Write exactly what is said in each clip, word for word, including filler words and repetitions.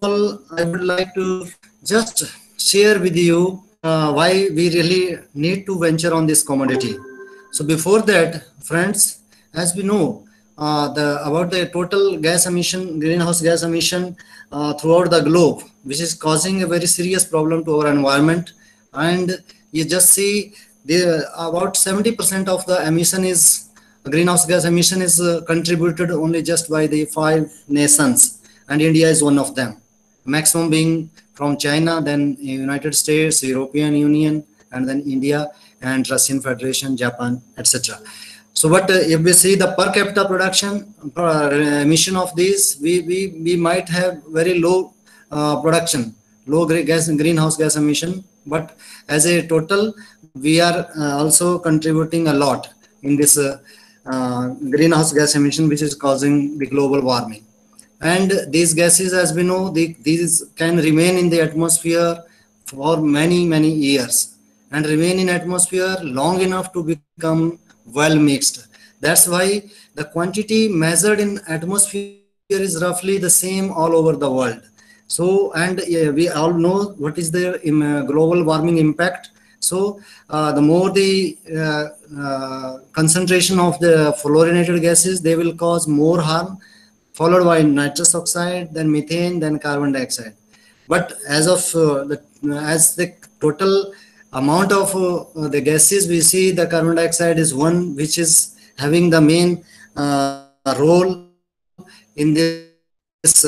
all, I would like to just share with you uh, why we really need to venture on this commodity. So before that, friends, as we know, uh, the about the total gas emission, greenhouse gas emission uh, throughout the globe, which is causing a very serious problem to our environment. And you just see the about seventy percent of the emission is greenhouse gas emission is uh, contributed only just by the five nations, and India is one of them. Maximum being from China, then United States, European Union, and then India and Russian Federation, Japan, et cetera. So, but uh, if we see the per capita production uh, emission of these, we, we, we might have very low uh, production, low gas greenhouse gas emission, but as a total, we are uh, also contributing a lot in this uh, uh, greenhouse gas emission, which is causing the global warming. And these gases, as we know, the, these can remain in the atmosphere for many, many years and remain in atmosphere long enough to become well mixed. That's why the quantity measured in atmosphere is roughly the same all over the world. So, and uh, we all know what is the um, uh, global warming impact. So, uh, the more the uh, uh, concentration of the fluorinated gases, they will cause more harm, followed by nitrous oxide, then methane, then carbon dioxide. But as of uh, the as the total amount of uh, the gases, we see the carbon dioxide is one which is having the main uh, role in this uh, global.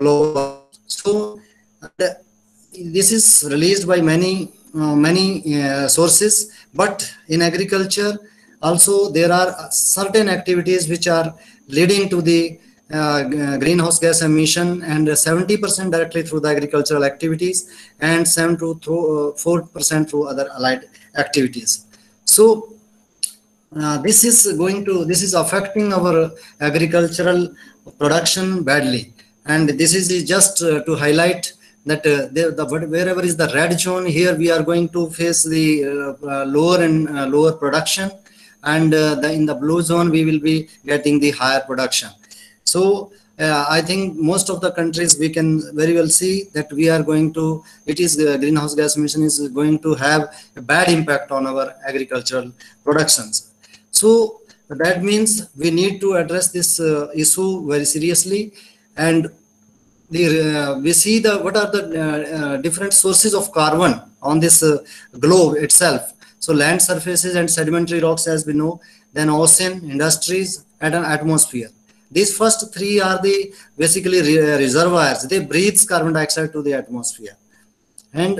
So the, this is released by many uh, many uh, sources, but in agriculture also there are certain activities which are leading to the uh, greenhouse gas emission, and seventy percent directly through the agricultural activities and seven to four percent through other allied activities. So uh, this is going to this is affecting our agricultural production badly, and this is just uh, to highlight that uh, the, the wherever is the red zone, here we are going to face the uh, uh, lower and uh, lower production, and uh, the, in the blue zone we will be getting the higher production. So uh, I think most of the countries we can very well see that we are going to, it is the greenhouse gas emission is going to have a bad impact on our agricultural productions. So that means we need to address this uh, issue very seriously, and the uh, we see the what are the uh, uh, different sources of carbon on this uh, globe itself. So land surfaces and sedimentary rocks, as we know, then ocean, industries, and an atmosphere. These first three are the basically re reservoirs. They breathe carbon dioxide to the atmosphere. And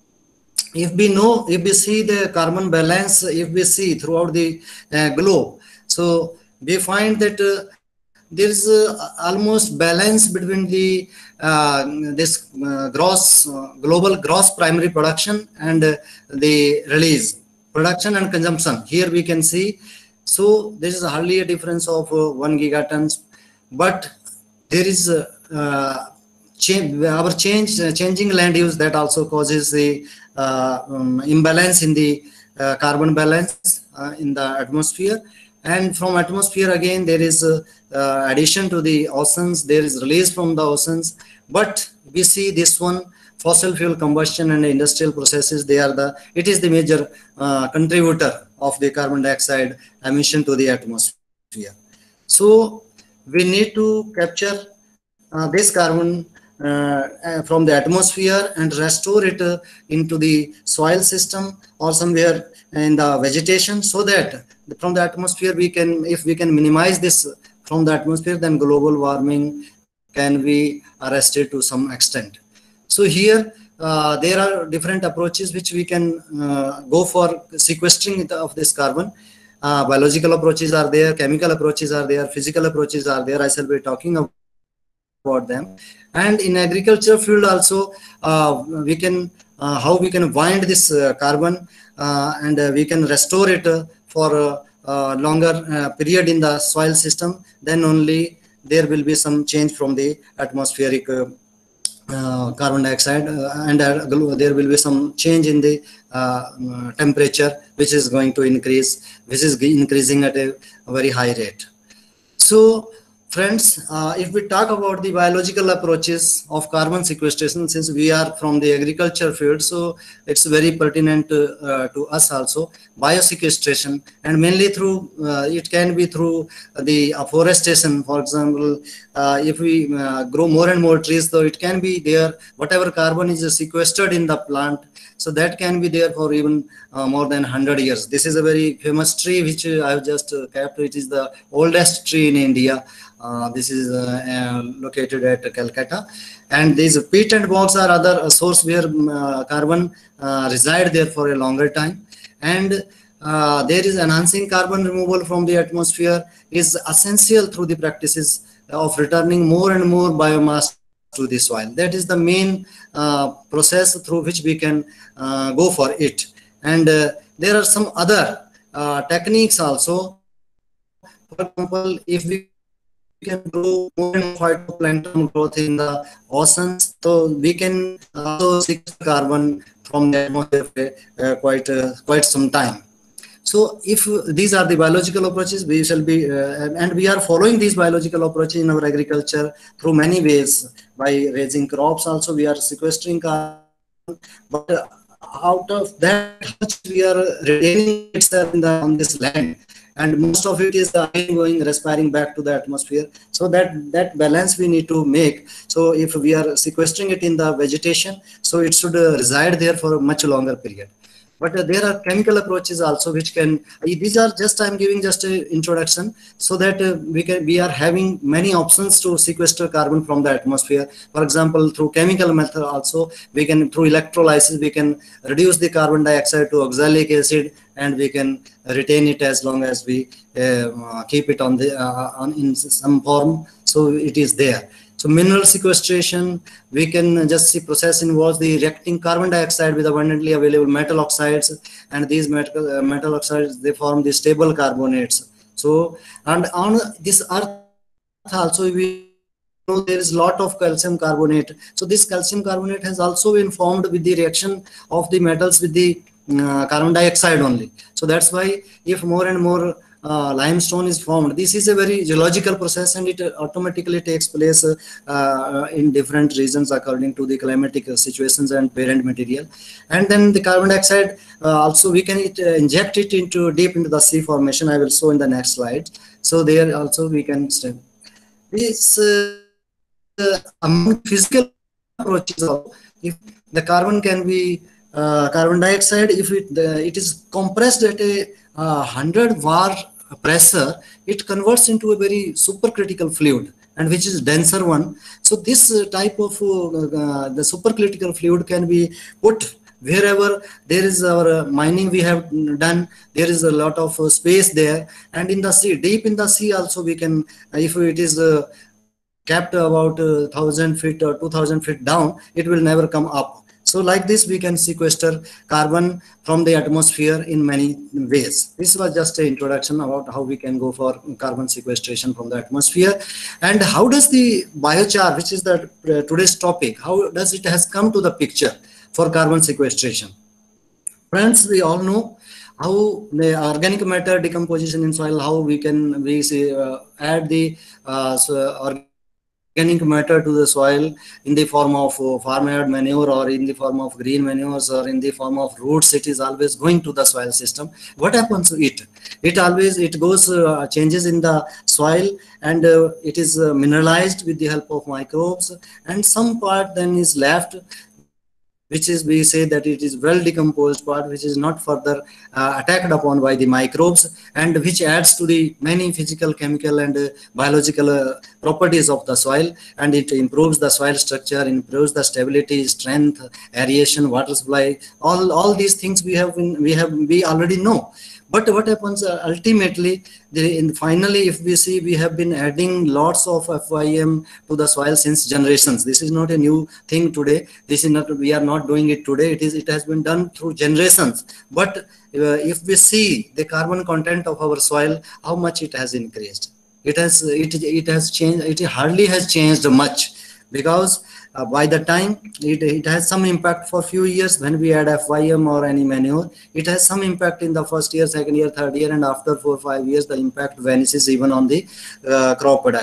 if we know, if we see the carbon balance, if we see throughout the uh, globe, so we find that uh, there is uh, almost balance between the uh, this uh, gross uh, global gross primary production and uh, the release, production and consumption. Here we can see. So there is hardly a difference of uh, one gigatons, but there is uh, uh, change, our change uh, changing land use that also causes the uh, um, imbalance in the uh, carbon balance uh, in the atmosphere. And from atmosphere again there is uh, uh, addition to the oceans, there is release from the oceans. But we see this one, fossil fuel combustion and industrial processes, they are the it is the major uh, contributor of the carbon dioxide emission to the atmosphere. So we need to capture uh, this carbon uh, uh, from the atmosphere and restore it uh, into the soil system or somewhere in the vegetation, so that from the atmosphere we can, if we can minimize this from the atmosphere, then global warming can be arrested to some extent. So here uh, there are different approaches which we can uh, go for sequestering of this carbon. Uh, biological approaches are there, chemical approaches are there, physical approaches are there. I shall be talking about them. And in agriculture field also, uh, we can uh, how we can wind this uh, carbon uh, and uh, we can restore it uh, for a, a longer uh, period in the soil system. Then only there will be some change from the atmospheric uh, uh, carbon dioxide, uh, and uh, there will be some change in the uh, temperature, which is going to increase, which is increasing at a very high rate. So Friends, uh, if we talk about the biological approaches of carbon sequestration, since we are from the agriculture field, so it's very pertinent uh, uh, to us also. Biosequestration, and mainly through uh, it can be through the afforestation. For example, uh, if we uh, grow more and more trees, so it can be there. Whatever carbon is sequestered in the plant, so that can be there for even uh, more than one hundred years. This is a very famous tree which uh, I have just uh, kept. It is the oldest tree in India. Uh, this is uh, uh, located at Calcutta, and these peat and bogs are other uh, source where uh, carbon uh, reside there for a longer time. And uh, there is enhancing carbon removal from the atmosphere is essential through the practices of returning more and more biomass to the soil. That is the main uh, process through which we can uh, go for it. And uh, there are some other uh, techniques also. For example, if we can grow more and more phytoplankton growth in the oceans, so we can also sequester carbon from the atmosphere uh, quite uh, quite some time. So if these are the biological approaches, we shall be, uh, and we are following these biological approaches in our agriculture through many ways. By raising crops also, we are sequestering carbon, but uh, out of that, how much we are retaining itself in the, on this land, and most of it is again going, respiring back to the atmosphere. So that, that balance we need to make. So if we are sequestering it in the vegetation, so it should uh, reside there for a much longer period. But uh, there are chemical approaches also which can, uh, these are just, I'm giving just an introduction, so that uh, we can, we are having many options to sequester carbon from the atmosphere. For example, through chemical method also, we can, through electrolysis, we can reduce the carbon dioxide to oxalic acid, and we can retain it as long as we uh, keep it on the, uh, on in some form, so it is there. So mineral sequestration, we can just see process involves the reacting carbon dioxide with abundantly available metal oxides, and these metal, uh, metal oxides, they form the stable carbonates. So, and on this earth also, we know there is a lot of calcium carbonate. So this calcium carbonate has also been formed with the reaction of the metals with the uh, carbon dioxide only. So that's why if more and more Uh, limestone is formed, this is a very geological process, and it automatically takes place uh, uh, in different regions according to the climatic situations and parent material. And then the carbon dioxide uh, also we can it, uh, inject it into deep into the sea formation. I will show in the next slide. So there also we can step this uh, among physical approaches also, if the carbon can be uh, carbon dioxide, if it uh, it is compressed at a uh, one hundred bar pressure, it converts into a very supercritical fluid, and which is denser one. So this uh, type of uh, uh, the supercritical fluid can be put wherever there is our uh, mining we have done. There is a lot of uh, space there, and in the sea, deep in the sea also, we can, uh, if it is uh, kept about uh, one thousand feet or two thousand feet down, it will never come up. So like this, we can sequester carbon from the atmosphere in many ways. This was just an introduction about how we can go for carbon sequestration from the atmosphere. And how does the biochar, which is the uh, today's topic, how does it has come to the picture for carbon sequestration? Friends, we all know how the organic matter decomposition in soil, how we can we say, uh, add the uh, so organic organic matter to the soil in the form of uh, farmyard manure, or in the form of green manures, or in the form of roots. It is always going to the soil system. What happens to it? It always, it goes, uh, changes in the soil, and uh, it is uh, mineralized with the help of microbes, and some part then is left, which is, we say that it is well decomposed part, which is not further uh, attacked upon by the microbes, and which adds to the many physical, chemical, and uh, biological uh, properties of the soil, and it improves the soil structure, improves the stability, strength, aeration, water supply. All all these things we have been, we have we already know. But what happens uh, ultimately, the, in finally, if we see, we have been adding lots of F Y M to the soil since generations. This is not a new thing today. This is not, we are not doing it today. It is, it has been done through generations. But uh, if we see the carbon content of our soil, how much it has increased. It has, it, it has changed. It hardly has changed much, because uh, by the time it, it has some impact for few years when we add F Y M or any manure. It has some impact in the first year, second year, third year, and after four or five years, the impact vanishes even on the uh, crop production.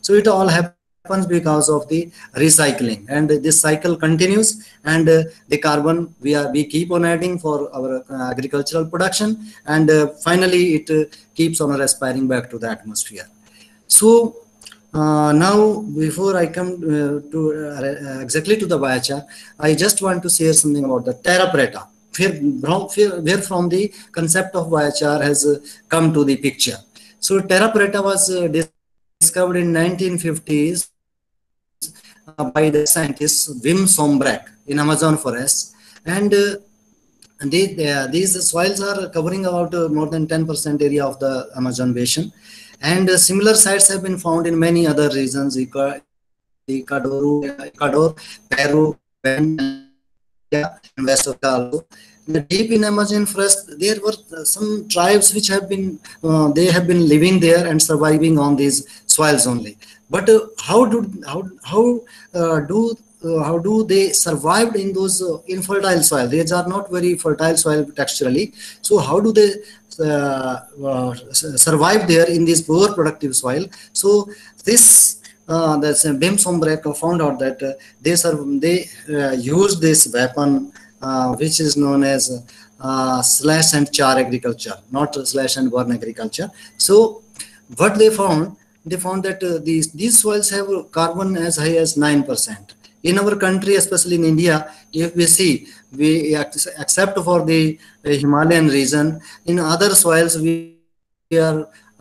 So it all happens because of the recycling, and this cycle continues, and uh, the carbon we are we keep on adding for our uh, agricultural production, and uh, finally it uh, keeps on respiring back to the atmosphere. So uh, now, before I come uh, to uh, exactly to the biochar, I just want to share something about the terra preta, where, where, where from the concept of biochar has uh, come to the picture. So terra preta was uh, discovered in nineteen fifties uh, by the scientist Wim Sombrek in Amazon forest, and uh, they, they, these soils are covering about uh, more than ten percent area of the Amazon basin, and uh, similar sites have been found in many other regions, Ecuador, Peru, Colombia, and West Africa also. And the deep in Amazon forest, there were some tribes which have been, uh, they have been living there and surviving on these soils only. But uh, how do how how uh, do uh, how do they survived in those uh, infertile soil? These are not very fertile soil texturally. So how do they uh, uh, survive there in this poor productive soil? So this uh, that's uh, Bim Sombrek found out that uh, they serve, they uh, use this weapon uh, which is known as uh, slash and char agriculture, not slash and burn agriculture. So what they found, they found that uh, these these soils have carbon as high as nine percent. In our country, especially in India, if we see, we except for the uh, Himalayan region, in other soils we are uh,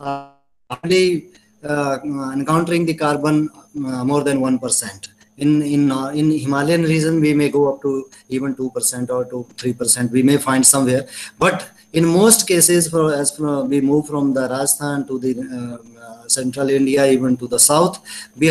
hardly uh, encountering the carbon uh, more than one percent. In in uh, in Himalayan region, we may go up to even two percent or to three percent. We may find somewhere, but in most cases, for as for, we move from the Rajasthan to the uh, uh, central India, even to the south, we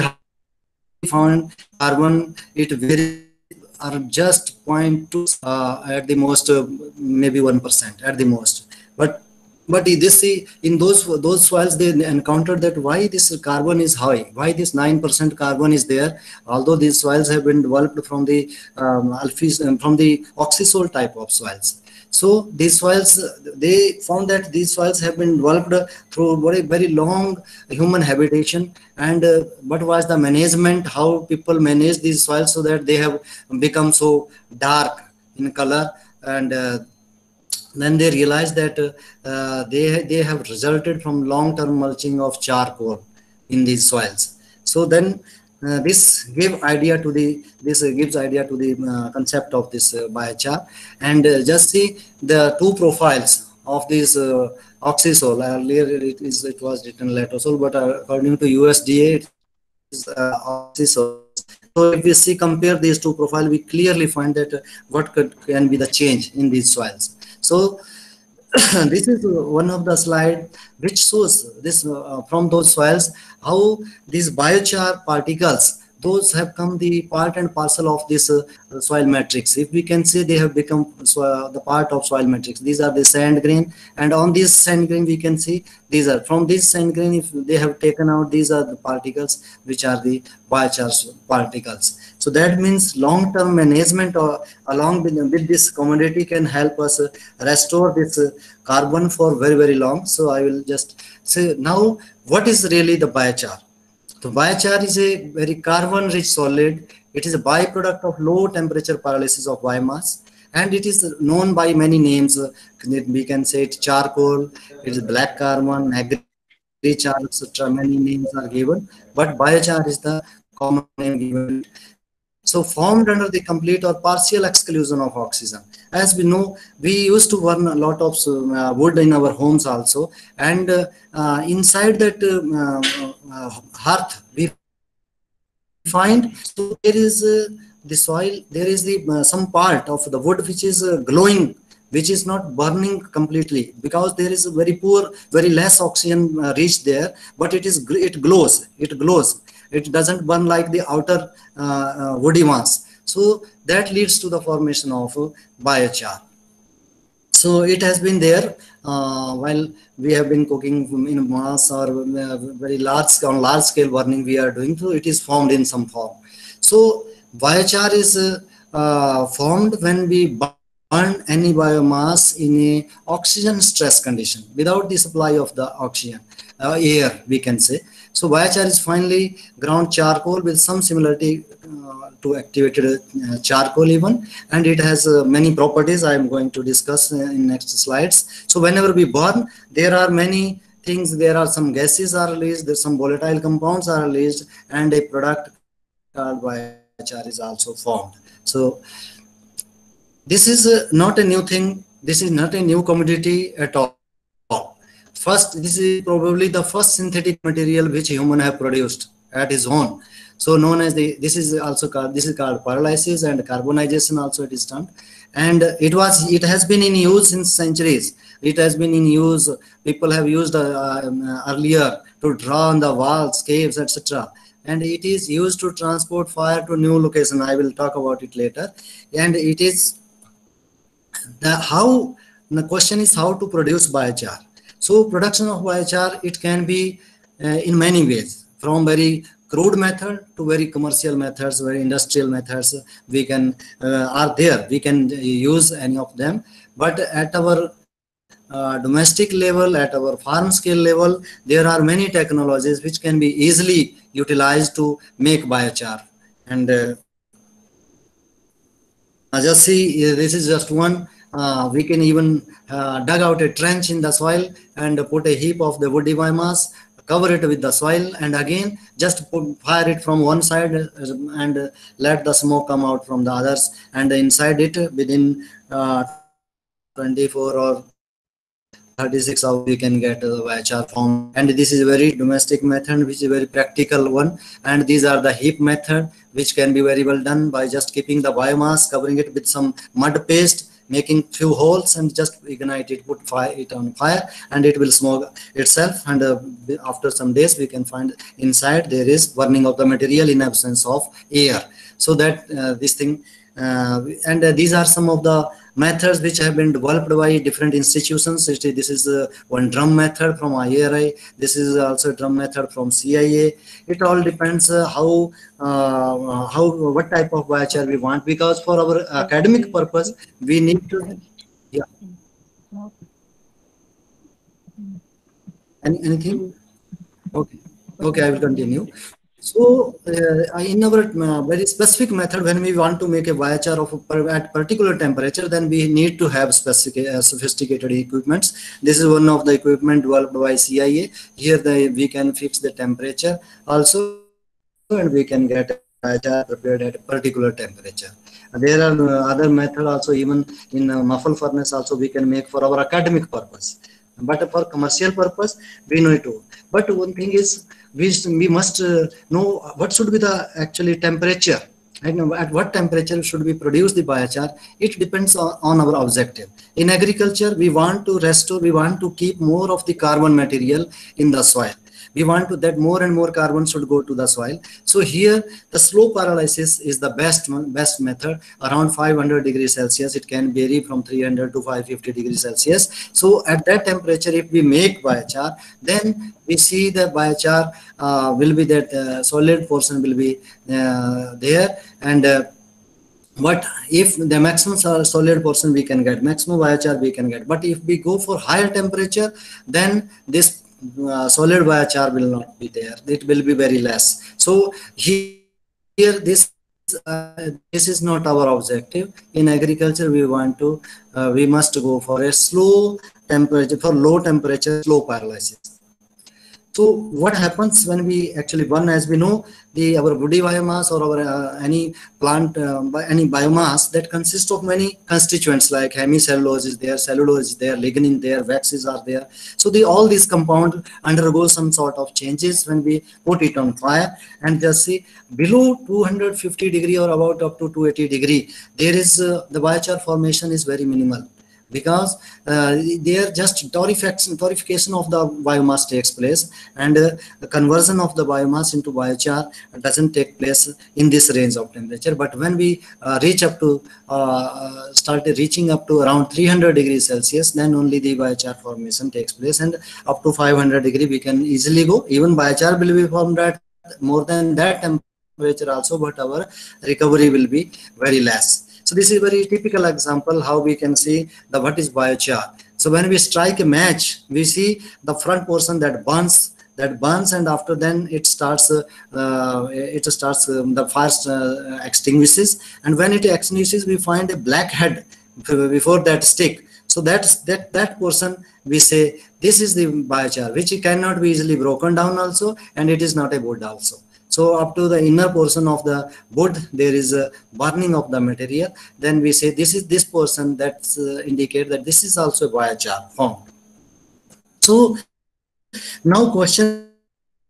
found carbon it very are just zero point two uh, at the most, uh, maybe one percent at the most. But but this see in those those soils they encountered that why this carbon is high, why this nine percent carbon is there, although these soils have been developed from the um, alphys, from the oxisol type of soils. So these soils, they found that these soils have been developed through very very long human habitation. And uh, what was the management, how people manage these soils so that they have become so dark in color, and uh, then they realized that uh, they they have resulted from long-term mulching of charcoal in these soils. So then uh, this gave idea to the this uh, gives idea to the uh, concept of this uh, biochar. And uh, just see the two profiles of this uh, oxisol. Earlier it is it was written latosol, but uh, according to U S D A it is uh, oxisol. So if we see, compare these two profiles, we clearly find that uh, what could can be the change in these soils. So this is one of the slide which shows this uh, from those soils how these biochar particles, those have come the part and parcel of this uh, soil matrix. If we can say, they have become so, uh, the part of soil matrix. These are the sand grain, and on this sand grain we can see these are from this sand grain, if they have taken out, these are the particles which are the biochar particles. So that means long-term management or along with, with this commodity can help us uh, restore this uh, carbon for very very long. So I will just say now, what is really the biochar? So biochar is a very carbon rich solid. It is a byproduct of low temperature pyrolysis of biomass, and it is known by many names. Uh, we can say it charcoal, it is black carbon, agri char, et cetera. Many names are given, but biochar is the common name given. So formed under the complete or partial exclusion of oxygen. As we know, we used to burn a lot of uh, wood in our homes also, and uh, uh, inside that uh, uh, hearth we find, so there is uh, the soil, there is the uh, some part of the wood which is uh, glowing, which is not burning completely, because there is a very poor, very less oxygen uh, reached there, but it is it glows, it glows. It doesn't burn like the outer uh, uh, woody mass. So that leads to the formation of uh, biochar. So it has been there uh, while we have been cooking in mass or uh, very large on large scale burning we are doing. So it is formed in some form. So biochar is uh, uh, formed when we burn any biomass in a oxygen stress condition without the supply of the oxygen. uh, air, we can say. So biochar is finely ground charcoal with some similarity uh, to activated uh, charcoal even, and it has uh, many properties I am going to discuss uh, in next slides. So whenever we burn, there are many things, there are some gases are released, there's some volatile compounds are released, and a product called biochar is also formed. So this is uh, not a new thing, this is not a new commodity at all. First, this is probably the first synthetic material which human have produced at his own. So known as the, this is also called, this is called pyrolysis, and carbonization also it is done. And it was, it has been in use since centuries. It has been in use, people have used uh, um, earlier to draw on the walls, caves, et cetera. And it is used to transport fire to new location. I will talk about it later. And it is the how, the question is how to produce biochar. So production of biochar, it can be uh, in many ways, from very crude method to very commercial methods, very industrial methods. We can uh, are there, we can use any of them. But at our uh, domestic level, at our farm scale level, there are many technologies which can be easily utilized to make biochar. And uh, uh, just see, this is just one. Uh, we can even uh, dug out a trench in the soil and put a heap of the woody biomass, cover it with the soil, and again just put, fire it from one side uh, and uh, let the smoke come out from the others, and inside it within uh, twenty-four or thirty-six hours we can get a biochar form. And this is a very domestic method which is a very practical one. And these are the heap method which can be very well done by just keeping the biomass, covering it with some mud paste, making few holes, and just ignite it, put fire it on fire, and it will smoke itself. And uh, after some days we can find inside there is burning of the material in absence of air. So that uh, this thing uh, and uh, these are some of the methods which have been developed by different institutions. This is uh, one drum method from I A R I. This is also a drum method from C I A. It all depends uh, how uh, how what type of biochar we want, because for our academic purpose we need to, yeah. Any, anything? Okay. Okay, I will continue. So, uh, in our uh, very specific method, when we want to make a biochar of a, at particular temperature, then we need to have specific uh, sophisticated equipments. This is one of the equipment developed by C I A. Here, the, we can fix the temperature also, and we can get biochar prepared at a particular temperature. There are uh, other methods also, even in uh, muffle furnace also we can make for our academic purpose. But for commercial purpose, we need to. But one thing is, we, we must uh, know what should be the actually temperature. Right? At what temperature should we produce the biochar? It depends on, on our objective. In agriculture, we want to restore, we want to keep more of the carbon material in the soil. We want to that more and more carbon should go to the soil. So here the slow pyrolysis is the best best method, around five hundred degrees Celsius. It can vary from three hundred to five hundred fifty degrees Celsius. So at that temperature, if we make biochar, then we see the biochar uh, will be that uh, solid portion will be uh, there. And uh, but if the maximum solid portion we can get, maximum biochar we can get. But if we go for higher temperature, then this Uh, solid biochar will not be there. It will be very less. So here, here this uh, this is not our objective. In agriculture, we want to uh, we must go for a slow temperature, for low temperature, slow pyrolysis. So what happens when we actually burn? As we know, the our woody biomass or our uh, any plant uh, by any biomass that consists of many constituents like hemicellulose is there, cellulose is there, lignin there, waxes are there. So the all these compounds undergo some sort of changes when we put it on fire. And just see below two hundred fifty degree or about up to two hundred eighty degree, there is uh, the biochar formation is very minimal, because uh, there just torrefaction, torrefication of the biomass takes place, and uh, the conversion of the biomass into biochar doesn't take place in this range of temperature. But when we uh, reach up to uh, start reaching up to around three hundred degrees Celsius, then only the biochar formation takes place, and up to five hundred degree we can easily go. Even biochar will be formed at more than that temperature also, but our recovery will be very less. So this is a very typical example how we can see the what is biochar. So when we strike a match, we see the front portion that burns that burns, and after then it starts uh, uh, it starts um, the fire uh, extinguishes, and when it extinguishes we find a black head before that stick. So that's that that portion we say this is the biochar, which cannot be easily broken down also, and it is not a wood also. So up to the inner portion of the wood there is a burning of the material, then we say this is this portion that uh, indicate that this is also a biochar form. So now question comes,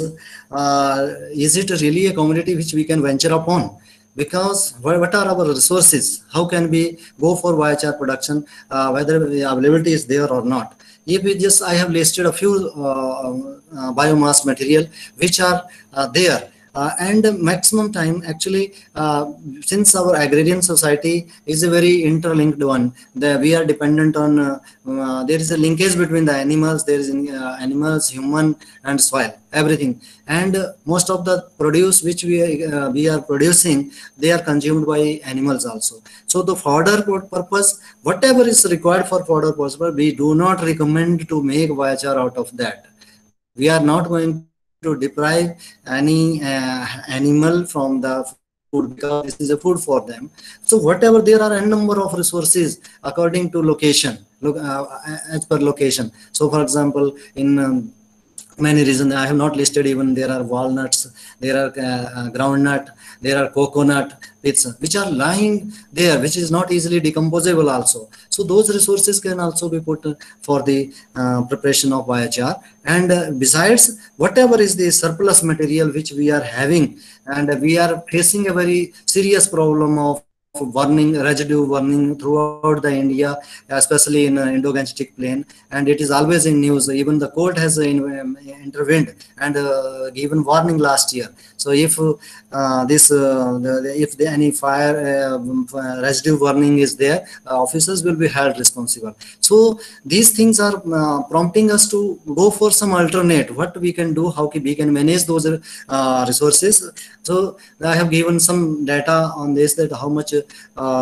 uh, is it really a commodity which we can venture upon? Because what are our resources? How can we go for biochar production, uh, whether the availability is there or not? If we just, I have listed a few uh, uh, biomass material which are uh, there. Uh, and maximum time actually, uh, since our agrarian society is a very interlinked one, the, we are dependent on, uh, uh, there is a linkage between the animals, there is uh, animals, human and soil, everything. And uh, most of the produce which we, uh, we are producing, they are consumed by animals also. So the fodder purpose, whatever is required for fodder purpose, we do not recommend to make biochar out of that. We are not going to deprive any uh, animal from the food, because this is a food for them. So whatever, there are a number of resources according to location, look uh, as per location. So for example, in um, many reasons I have not listed, even there are walnuts, there are uh, groundnut, there are coconut bits which are lying there, which is not easily decomposable also. So those resources can also be put for the uh, preparation of biochar. And uh, besides, whatever is the surplus material which we are having, and we are facing a very serious problem of burning, residue burning throughout the India, especially in uh, Indo-Gangetic plain, and it is always in news. Even the court has uh, in, um, intervened and uh, given warning last year. So if uh, this uh, the, if the, any fire uh, residue burning is there, uh, officers will be held responsible. So these things are uh, prompting us to go for some alternate, what we can do, how we can manage those uh, resources. So I have given some data on this, that how much uh,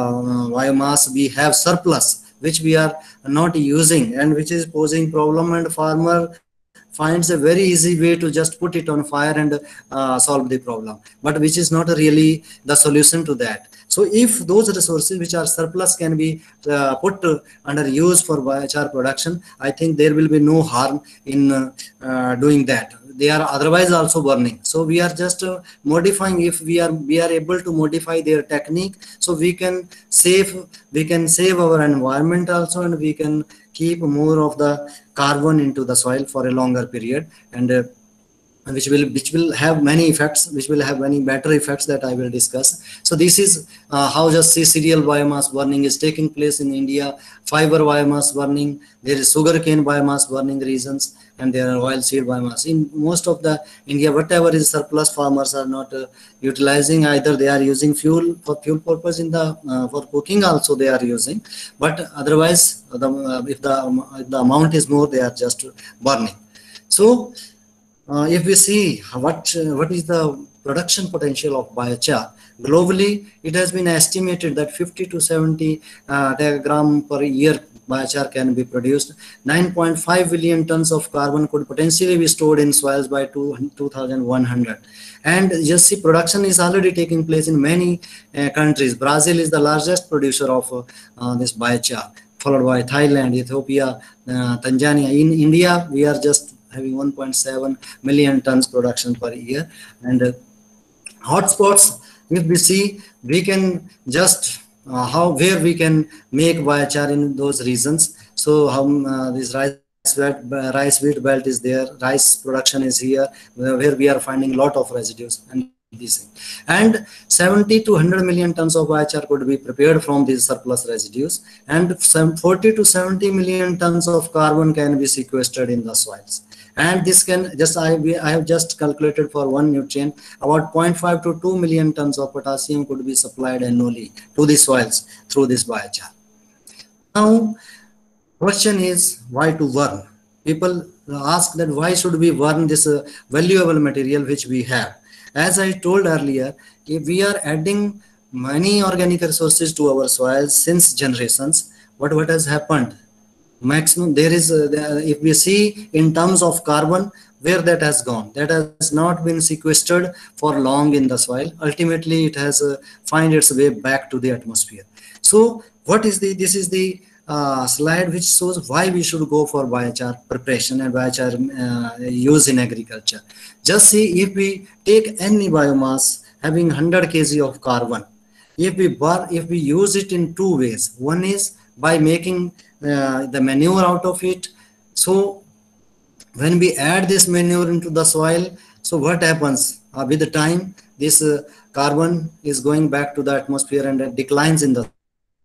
biomass we have surplus which we are not using and which is posing problem, and farmer finds a very easy way to just put it on fire and uh, solve the problem, but which is not really the solution to that. So if those resources which are surplus can be uh, put uh, under use for biochar production, I think there will be no harm in uh, uh, doing that. They are otherwise also burning. So we are just uh, modifying. If we are we are able to modify their technique, so we can save we can save our environment also, and we can keep more of the carbon into the soil for a longer period, and uh, which will which will have many effects, which will have many better effects that I will discuss. So this is uh, how just see cereal biomass burning is taking place in India, fiber biomass burning, there is sugarcane biomass burning regions, and there are oil seed biomass. In most of the India, whatever is surplus, farmers are not uh, utilizing. Either they are using fuel for fuel purpose, in the uh, for cooking also they are using, but otherwise the, uh, if the if the amount is more, they are just burning. So Uh, if we see what uh, what is the production potential of biochar globally, it has been estimated that fifty to seventy uh, gram per year biochar can be produced. nine point five billion tons of carbon could potentially be stored in soils by two thousand one hundred. And just see, production is already taking place in many uh, countries. Brazil is the largest producer of uh, uh, this biochar, followed by Thailand, Ethiopia, uh, Tanzania. In India, we are just having one point seven million tons production per year. And uh, hotspots, if we see, we can just uh, how where we can make biochar in those regions. So how uh, this rice wheat, uh, rice wheat belt is there, rice production is here, where, where we are finding lot of residues and these things. And seventy to one hundred million tons of biochar could be prepared from these surplus residues, and some forty to seventy million tons of carbon can be sequestered in the soils. And this can just I, I have just calculated for one nutrient about zero point five to two million tons of potassium could be supplied annually to the soils through this biochar. Now question is, why to burn? People ask that why should we burn this uh, valuable material which we have. As I told earlier, if we are adding many organic resources to our soils since generations, but what has happened? Maximum there is uh, if we see in terms of carbon, where that has gone? That has not been sequestered for long in the soil. Ultimately, it has uh, find its way back to the atmosphere. So what is the, this is the uh, slide which shows why we should go for biochar preparation and biochar uh, use in agriculture. Just see, if we take any biomass having one hundred kilograms of carbon, if we burn, if we use it in two ways. One is by making uh, the manure out of it. So when we add this manure into the soil, so what happens uh, with the time? This uh, carbon is going back to the atmosphere and it declines in the one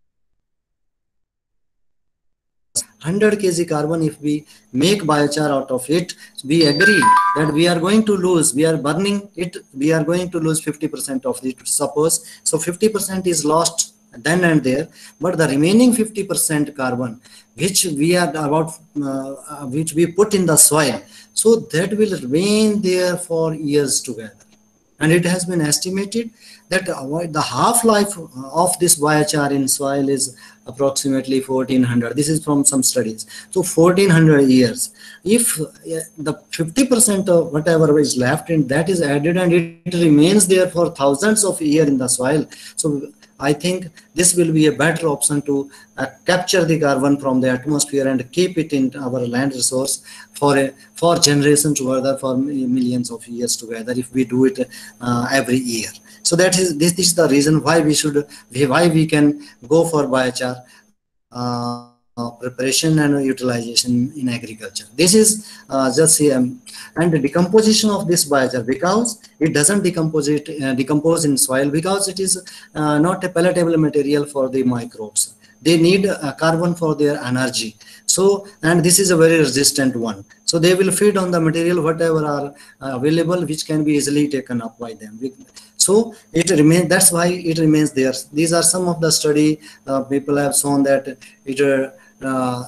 hundred kilograms carbon. If we make biochar out of it, we agree that we are going to lose, we are burning it, we are going to lose fifty percent of it, suppose. So fifty percent is lost then and there, but the remaining fifty percent carbon which we are about uh, which we put in the soil, so that will remain there for years together. And it has been estimated that the half-life of this biochar in soil is approximately fourteen hundred. This is from some studies. So fourteen hundred years. If the fifty percent of whatever is left in that is added and it remains there for thousands of years in the soil, so I think this will be a better option to uh, capture the carbon from the atmosphere and keep it in our land resource for a for generations further, for millions of years together, if we do it uh, every year. So that is this, this is the reason why we should why we can go for biochar uh, preparation and utilization in agriculture. This is uh, just um, and the decomposition of this biochar, because it doesn't decompose it uh, decompose in soil, because it is uh, not a palatable material for the microbes. They need uh, carbon for their energy. So, and this is a very resistant one. So they will feed on the material whatever are uh, available, which can be easily taken up by them. So it remains, that's why it remains there. These are some of the study uh, people have shown that it uh,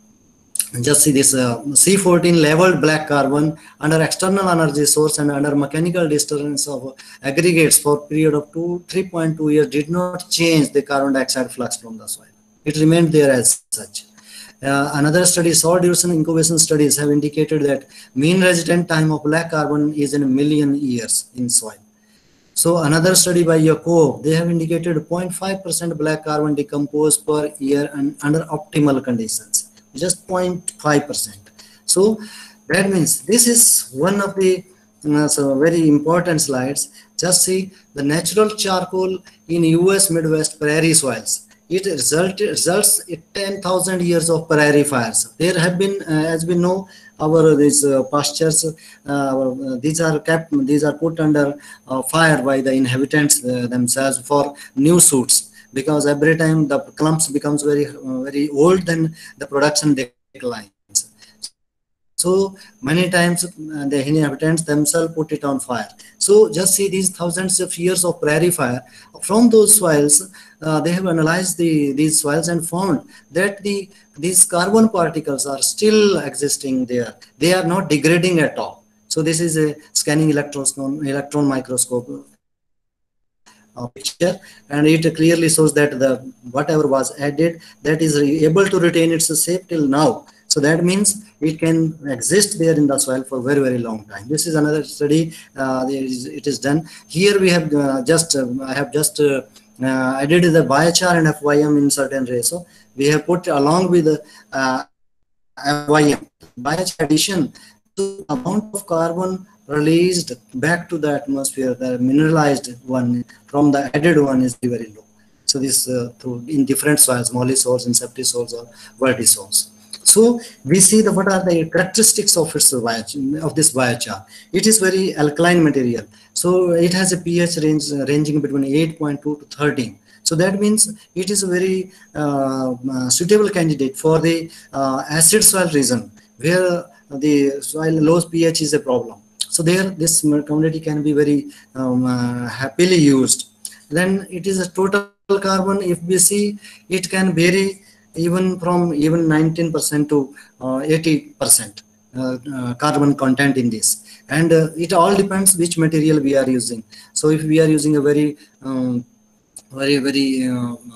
just see this uh, C fourteen leveled black carbon under external energy source and under mechanical disturbance of aggregates for period of two, three point two years did not change the carbon dioxide flux from the soil. It remained there as such. Uh, another study, soil duration incubation studies have indicated that mean resident time of black carbon is in a million years in soil. So another study by Yakov, they have indicated zero point five percent black carbon decompose per year and under optimal conditions, just zero point five percent. So that means this is one of the uh, so very important slides. Just see the natural charcoal in U S Midwest prairie soils. It result, results in ten thousand years of prairie fires. There have been, uh, as we know, our these uh, pastures, uh, uh, these are kept, these are put under uh, fire by the inhabitants uh, themselves for new shoots, because every time the clumps becomes very, uh, very old, then the production declines. So many times uh, the inhabitants themselves put it on fire. So just see these thousands of years of prairie fire. From those soils, uh, they have analyzed the these soils and found that the these carbon particles are still existing there. They are not degrading at all. So this is a scanning electron electron microscope uh, picture, and it clearly shows that the whatever was added, that is able to retain its shape till now. So that means it can exist there in the soil for very, very long time. This is another study. Uh, it is done. Here we have uh, just, uh, I have just uh, uh, added the biochar and F Y M in certain ratio. We have put along with the uh, F Y M, biochar addition, the amount of carbon released back to the atmosphere, the mineralized one from the added one is very low. So this uh, through in different soils, molly soils, inceptive soils, or verti soils. So we see the what are the characteristics of its biochar, of this biochar. It is very alkaline material. So it has a pH range uh, ranging between eight point two to thirteen. So that means it is a very uh, uh, suitable candidate for the uh, acid soil region where the soil low pH is a problem. So there this commodity can be very um, uh, happily used. Then it is a total carbon. If we see, it can vary even from even nineteen percent to uh, eighty percent uh, uh, carbon content in this, and uh, it all depends which material we are using. So if we are using a very um, very very uh, uh,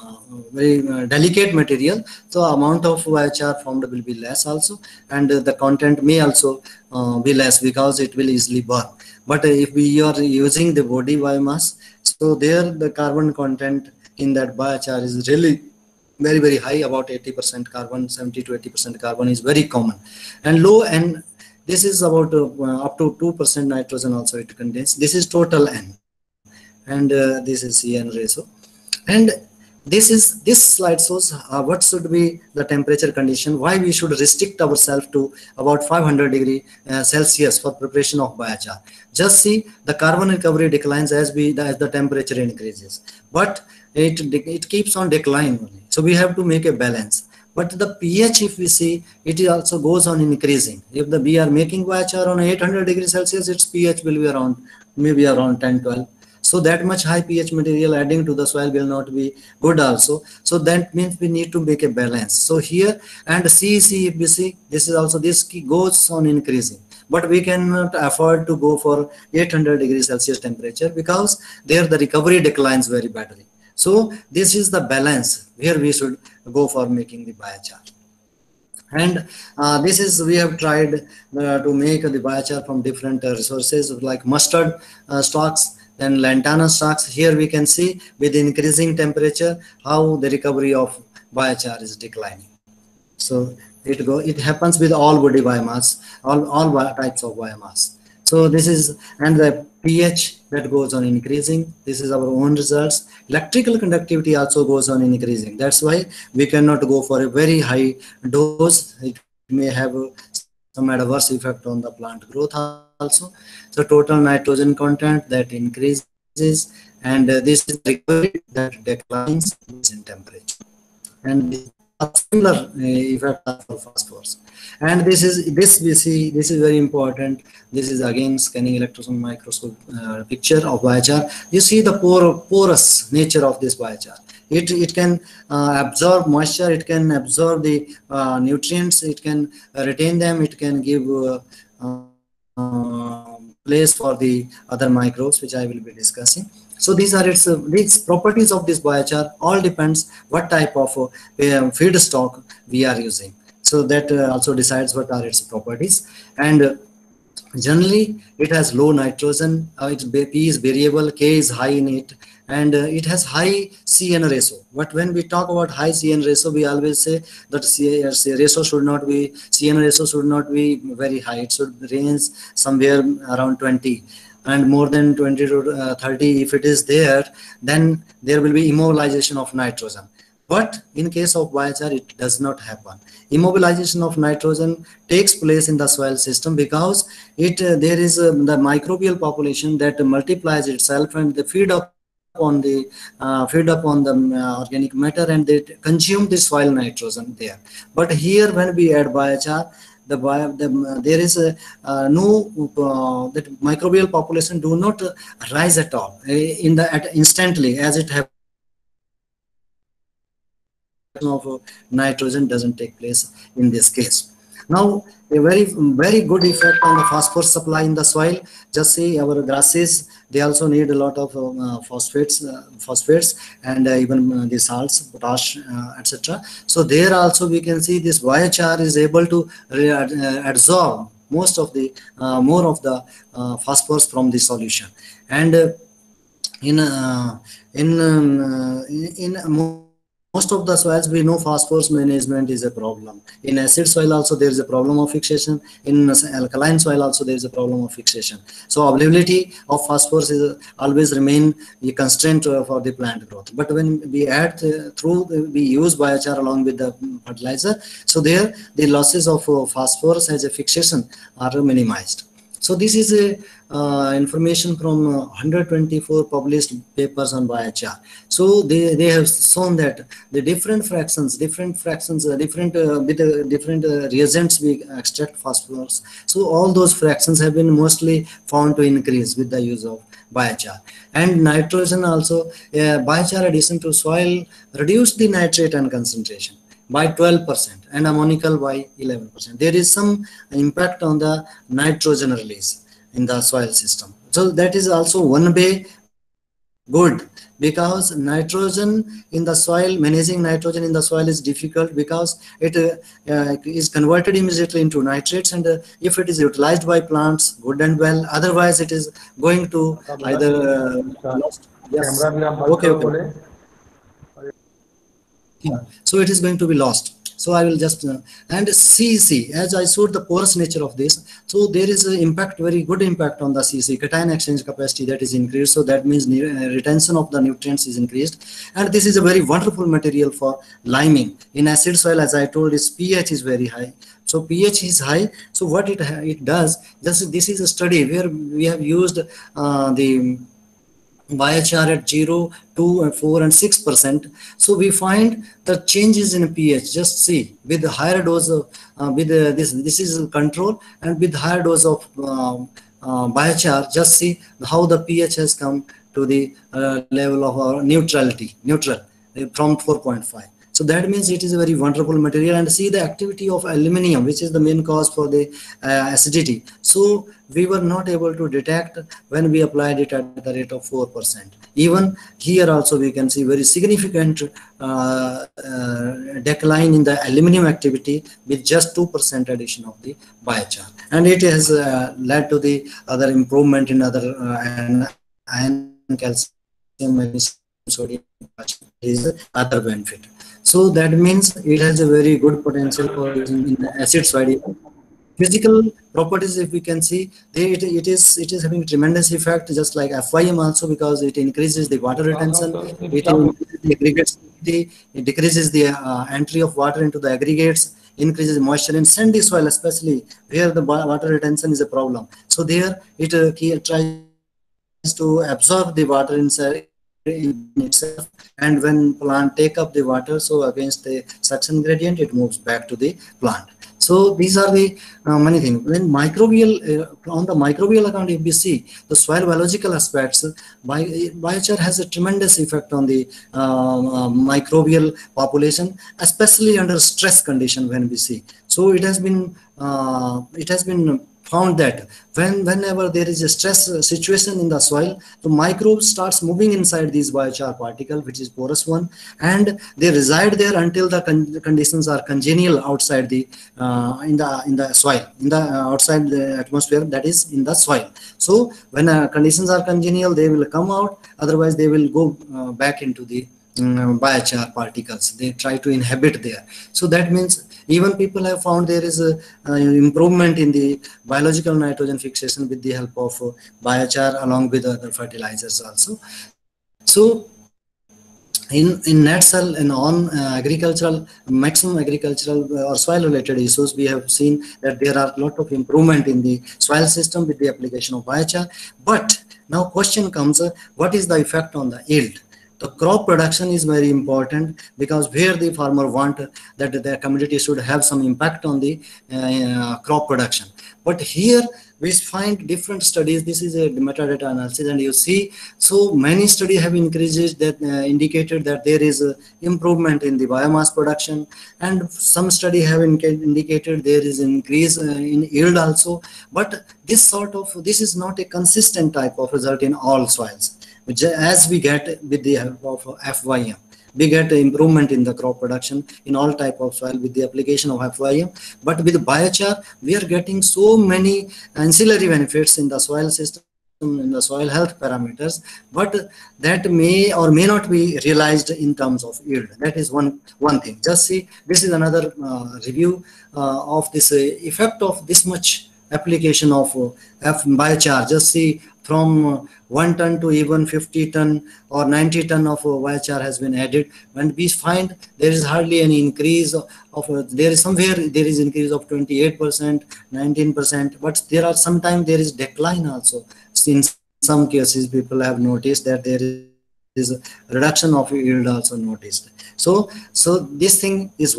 very uh, delicate material, so amount of biochar formed will be less also, and uh, the content may also uh, be less because it will easily burn. But uh, if we are using the body biomass, so there the carbon content in that biochar is really very very high, about eighty percent carbon, seventy to eighty percent carbon is very common, and low, and this is about uh, up to two percent nitrogen also it contains. This is total N, and uh, this is C N ratio. And this is this slide shows uh, what should be the temperature condition, why we should restrict ourselves to about five hundred degree uh, Celsius for preparation of biochar. Just see the carbon recovery declines as we as the temperature increases, but it it keeps on declining only. So we have to make a balance. But the pH, if we see, it also goes on increasing. If the we are making biochar on eight hundred degrees Celsius, its pH will be around maybe around ten twelve. So that much high pH material adding to the soil will not be good also. So that means we need to make a balance. So here, and C C, if we see, this is also, this goes on increasing, but we cannot afford to go for eight hundred degrees Celsius temperature because there the recovery declines very badly. So this is the balance where we should go for making the biochar. And uh, this is, we have tried uh, to make the biochar from different uh, resources like mustard uh, stalks, then lantana stalks. Here we can see with increasing temperature how the recovery of biochar is declining. So it go it happens with all body biomass, all all types of biomass. So this is, and the pH that goes on increasing. This is our own results. Electrical conductivity also goes on increasing. That's why we cannot go for a very high dose. It may have some adverse effect on the plant growth also. So total nitrogen content that increases, and uh, this is recovery that declines in temperature, and similar uh, effect for phosphorus. And this is, this we see, this is very important. This is again scanning electron microscope uh, picture of biochar. You see the pore, porous nature of this biochar. It, it can uh, absorb moisture, it can absorb the uh, nutrients, it can uh, retain them, it can give uh, uh, place for the other microbes, which I will be discussing. So these are its uh, these properties of this biochar all depends what type of uh, feedstock we are using. So that uh, also decides what are its properties. And uh, generally it has low nitrogen, uh, its P is variable, K is high in it, and uh, it has high C N ratio. But when we talk about high C N ratio, we always say that C N ratio should not be, C N ratio should not be very high. It should range somewhere around twenty, and more than twenty to thirty, if it is there, then there will be immobilization of nitrogen. But in case of biochar, it does not happen. Immobilization of nitrogen takes place in the soil system because it uh, there is uh, the microbial population that multiplies itself, and they feed up on the uh, feed up on the uh, organic matter, and they consume the soil nitrogen there. But here when we add biochar, the, bio, the uh, there is a uh, no uh, that microbial population do not uh, rise at all uh, in the at instantly as it happens. Of nitrogen doesn't take place in this case. Now a very very good effect on the phosphorus supply in the soil. Just see our grasses, they also need a lot of uh, phosphates uh, phosphates and uh, even uh, the salts, potash, uh, etc. So there also we can see this biochar is able to uh, absorb most of the uh, more of the uh, phosphorus from the solution. And uh, in uh, in um, uh, in, in most of the soils, we know phosphorus management is a problem. In acid soil also there is a problem of fixation. In alkaline soil also there is a problem of fixation. So availability of phosphorus is always remain a constraint for the plant growth. But when we add uh, through, we use biochar along with the fertilizer, so there the losses of uh, phosphorus as a fixation are minimized. So this is a uh, information from uh, one hundred twenty-four published papers on biochar. So they, they have shown that the different fractions, different fractions, uh, different uh, with uh, different uh, reagents we extract phosphorus. So all those fractions have been mostly found to increase with the use of biochar. And nitrogen also, uh, biochar addition to soil reduced the nitrate and concentration by twelve percent and ammonical by eleven percent. There is some impact on the nitrogen release in the soil system. So that is also one way Good, because nitrogen in the soil, managing nitrogen in the soil is difficult because it uh, uh, is converted immediately into nitrates, and uh, if it is utilized by plants, good and well. Otherwise, it is going to either uh, lost. Yes. Camera भी आप बंद Okay. करो Okay. बोले। Yeah. So it is going to be lost. So I will just uh, and C C, as I showed the porous nature of this. So there is an impact, very good impact on the C C, cation exchange capacity, that is increased. So that means uh, retention of the nutrients is increased, and this is a very wonderful material for liming. In acid soil, as I told, its pH is very high. So pH is high. So what it it does? Just this is a study where we have used uh, the biochar at zero, two, four, and six percent. So we find the changes in pH. Just see, with the higher dose of uh, with uh, this this is control, and with higher dose of um, uh, biochar, just see how the pH has come to the uh, level of our neutrality, neutral uh, from four point five. So that means it is a very wonderful material. And see the activity of aluminium, which is the main cause for the uh, acidity. So we were not able to detect when we applied it at the rate of four percent. Even here also we can see very significant uh, uh, decline in the aluminium activity with just two percent addition of the biochar. And it has uh, led to the other improvement in other uh, iron, calcium, magnesium, sodium, is other benefit. So that means it has a very good potential for using in the acid soil. Physical properties, if we can see, they, it, it is it is having tremendous effect, just like F Y M also, because it increases the water retention, it increases the aggregate stability, it decreases the uh, entry of water into the aggregates, increases moisture in sandy soil, especially where the water retention is a problem. So there it uh, tries to absorb the water inside in itself, and when plant take up the water, so against the suction gradient, it moves back to the plant. So these are the uh, many things. When microbial uh, on the microbial account, if we see the soil biological aspects, bio, biochar has a tremendous effect on the uh, uh, microbial population, especially under stress condition. When we see, so it has been uh, it has been found that when whenever there is a stress situation in the soil, the microbes starts moving inside these biochar particle, which is porous one, and they reside there until the, con the conditions are congenial outside the uh, in the in the soil, in the uh, outside the atmosphere, that is in the soil. So when uh, conditions are congenial, they will come out, otherwise they will go uh, back into the um, biochar particles. They try to inhabit there. So that means even people have found there is a uh, improvement in the biological nitrogen fixation with the help of uh, biochar along with other fertilizers also. So in in nutshell, and on uh, agricultural maximum agricultural uh, or soil related issues, we have seen that there are a lot of improvement in the soil system with the application of biochar. But now question comes, uh, what is the effect on the yield? The crop production is very important, because where the farmer want that their community should have some impact on the uh, crop production. But here we find different studies. This is a metadata analysis, and you see, so many studies have increased that uh, indicated that there is a improvement in the biomass production, and some study have indicated there is increase uh, in yield also. But this sort of, this is not a consistent type of result in all soils. As we get with the help of F Y M, we get improvement in the crop production in all type of soil with the application of F Y M. But with biochar, we are getting so many ancillary benefits in the soil system, in the soil health parameters, but that may or may not be realized in terms of yield. That is one one thing. Just see, this is another uh, review uh, of this uh, effect of this much application of uh, F biochar. Just see, from uh, one ton to even fifty ton or ninety ton of uh, biochar has been added, and we find there is hardly any increase of, of uh, there is somewhere there is increase of twenty-eight percent, nineteen percent, but there are sometimes there is decline also. In some cases, people have noticed that there is a reduction of yield also noticed. So, so this thing is one.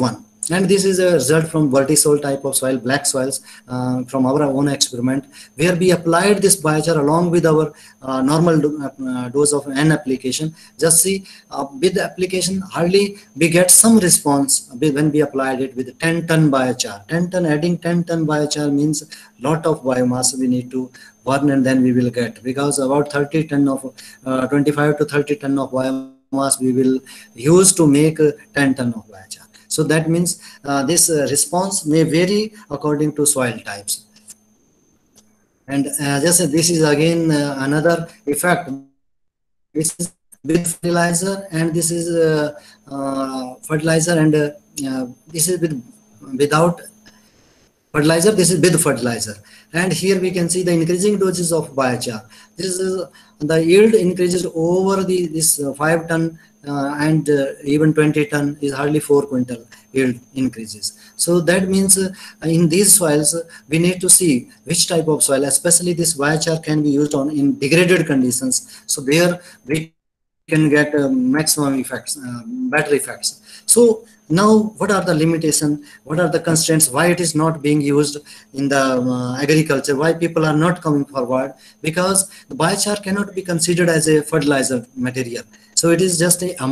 And this is a result from vertisol type of soil, black soils, uh, from our own experiment, where we applied this biochar along with our uh, normal do, uh, dose of N application. Just see, uh, with the application, hardly we get some response when we applied it with ten ton biochar. ten ton, adding ten ton biochar means lot of biomass we need to burn, and then we will get, because about thirty ton of uh, twenty-five to thirty ton of biomass we will use to make uh, ten ton of biochar. So that means uh, this uh, response may vary according to soil types. And uh, just this is again uh, another effect. This is with fertilizer, and this is uh, uh, fertilizer, and uh, uh, this is with without fertilizer. This is with fertilizer, and here we can see the increasing doses of biochar. This is uh, the yield increases over the this uh, five ton uh, and uh, even twenty ton is hardly four quintal yield increases. So that means uh, in these soils uh, we need to see which type of soil, especially this biochar can be used on in degraded conditions. So there we can get uh, maximum effects, uh, better effects. So now, what are the limitations? What are the constraints? Why it is not being used in the uh, agriculture? Why people are not coming forward? Because the biochar cannot be considered as a fertilizer material. So it is just a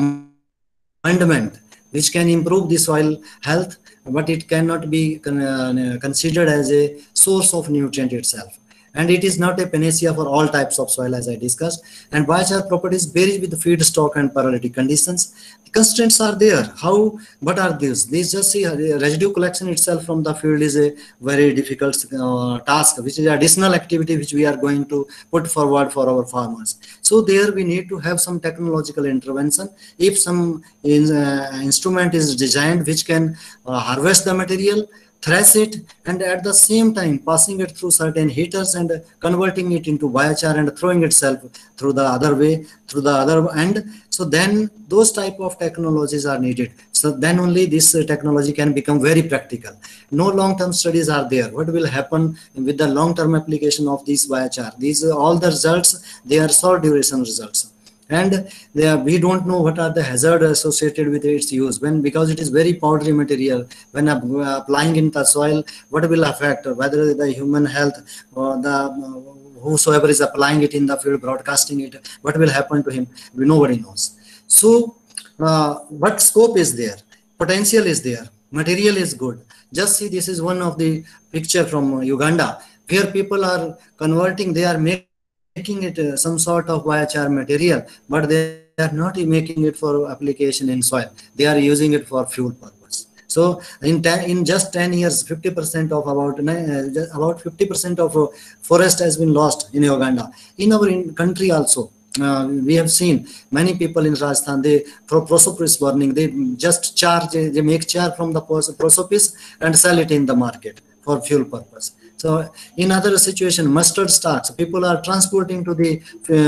amendment which can improve the soil health, but it cannot be con uh, considered as a source of nutrient itself. And it is not a panacea for all types of soil, as I discussed. And biochar properties vary with the feedstock and parasitic conditions. The constraints are there. How? What are these? These just see, uh, residue collection itself from the field is a very difficult uh, task, which is additional activity which we are going to put forward for our farmers. So there we need to have some technological intervention. If some in, uh, instrument is designed which can uh, harvest the material, thresh it, and at the same time passing it through certain heaters and converting it into biochar and throwing itself through the other way, through the other end. So then those type of technologies are needed. So then only this uh, technology can become very practical. No long-term studies are there. What will happen with the long-term application of these biochar? These uh, all the results, they are short duration results. And they are, we don't know what are the hazards associated with its use, when because it is very powdery material. When uh, applying in the soil, what will affect whether the human health or the uh, whosoever is applying it in the field, broadcasting it, what will happen to him? We nobody knows. So uh, what scope is there? Potential is there. Material is good. Just see, this is one of the picture from Uganda, where people are converting. They are making making it uh, some sort of biochar material, but they are not making it for application in soil. They are using it for fuel purpose. So in ten, in just ten years, fifty percent of about uh, about fifty percent of uh, forest has been lost in Uganda. In our in country also, uh, we have seen many people in Rajasthan, they for prosopis burning, they just charge, they make char from the prosopis and sell it in the market for fuel purpose. So in other situation, mustard starch, people are transporting to the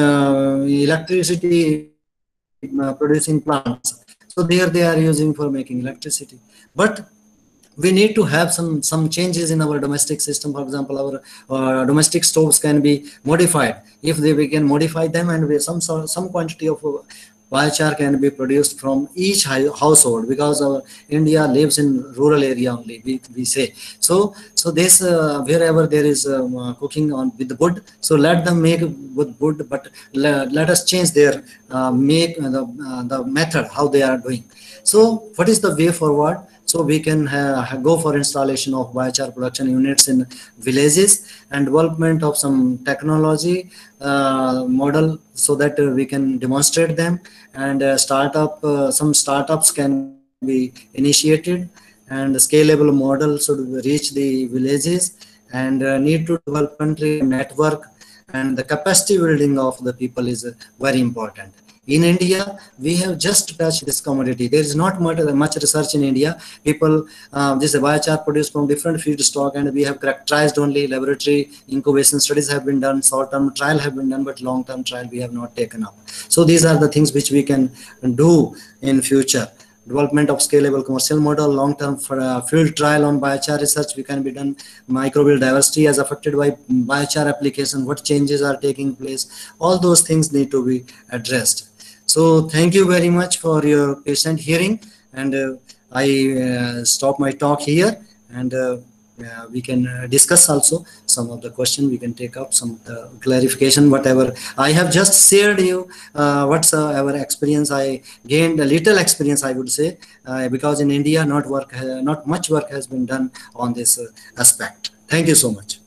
uh, electricity uh, producing plants. So there they are using for making electricity. But we need to have some some changes in our domestic system. For example, our uh, domestic stoves can be modified. If they we can modify them, and we some some quantity of uh, biochar can be produced from each household, because our India lives in rural area only, we, we say. So so this uh, wherever there is um, uh, cooking on with the wood, so let them make with wood, but le let us change their uh, make uh, the, uh, the method how they are doing. So what is the way forward? So we can uh, go for installation of biochar production units in villages, and development of some technology uh, model, so that uh, we can demonstrate them, and uh, startup uh, some startups can be initiated, and scalable model should reach the villages, and uh, need to develop country network, and the capacity building of the people is uh, very important. In India, we have just touched this commodity. There is not much, much research in India. People, uh, this biochar produced from different feedstock, and we have characterized only. Laboratory incubation studies have been done, short-term trial have been done, but long-term trial we have not taken up. So these are the things which we can do in future. Development of scalable commercial model, long-term for uh, field trial on biochar research we can be done. Microbial diversity as affected by biochar application, what changes are taking place, all those things need to be addressed. So thank you very much for your patient hearing, and uh, I uh, stop my talk here, and uh, uh, we can uh, discuss also some of the question. We can take up some of the clarification, whatever I have just shared you, uh, whatsoever experience I gained, a little experience I would say, uh, because in India not work, uh, not much work has been done on this uh, aspect. Thank you so much.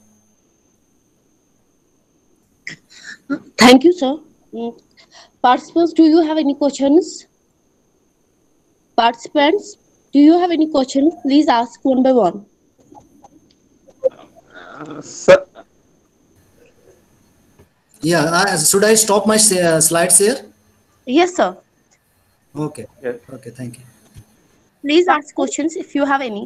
Thank you, sir. Mm. Participants, do you have any questions? Participants, do you have any questions? Please ask one by one. Uh, sir, Yeah, uh, should I stop my uh, slides here? Yes, sir. Okay. yes. Okay, thank you. Please ask questions if you have any.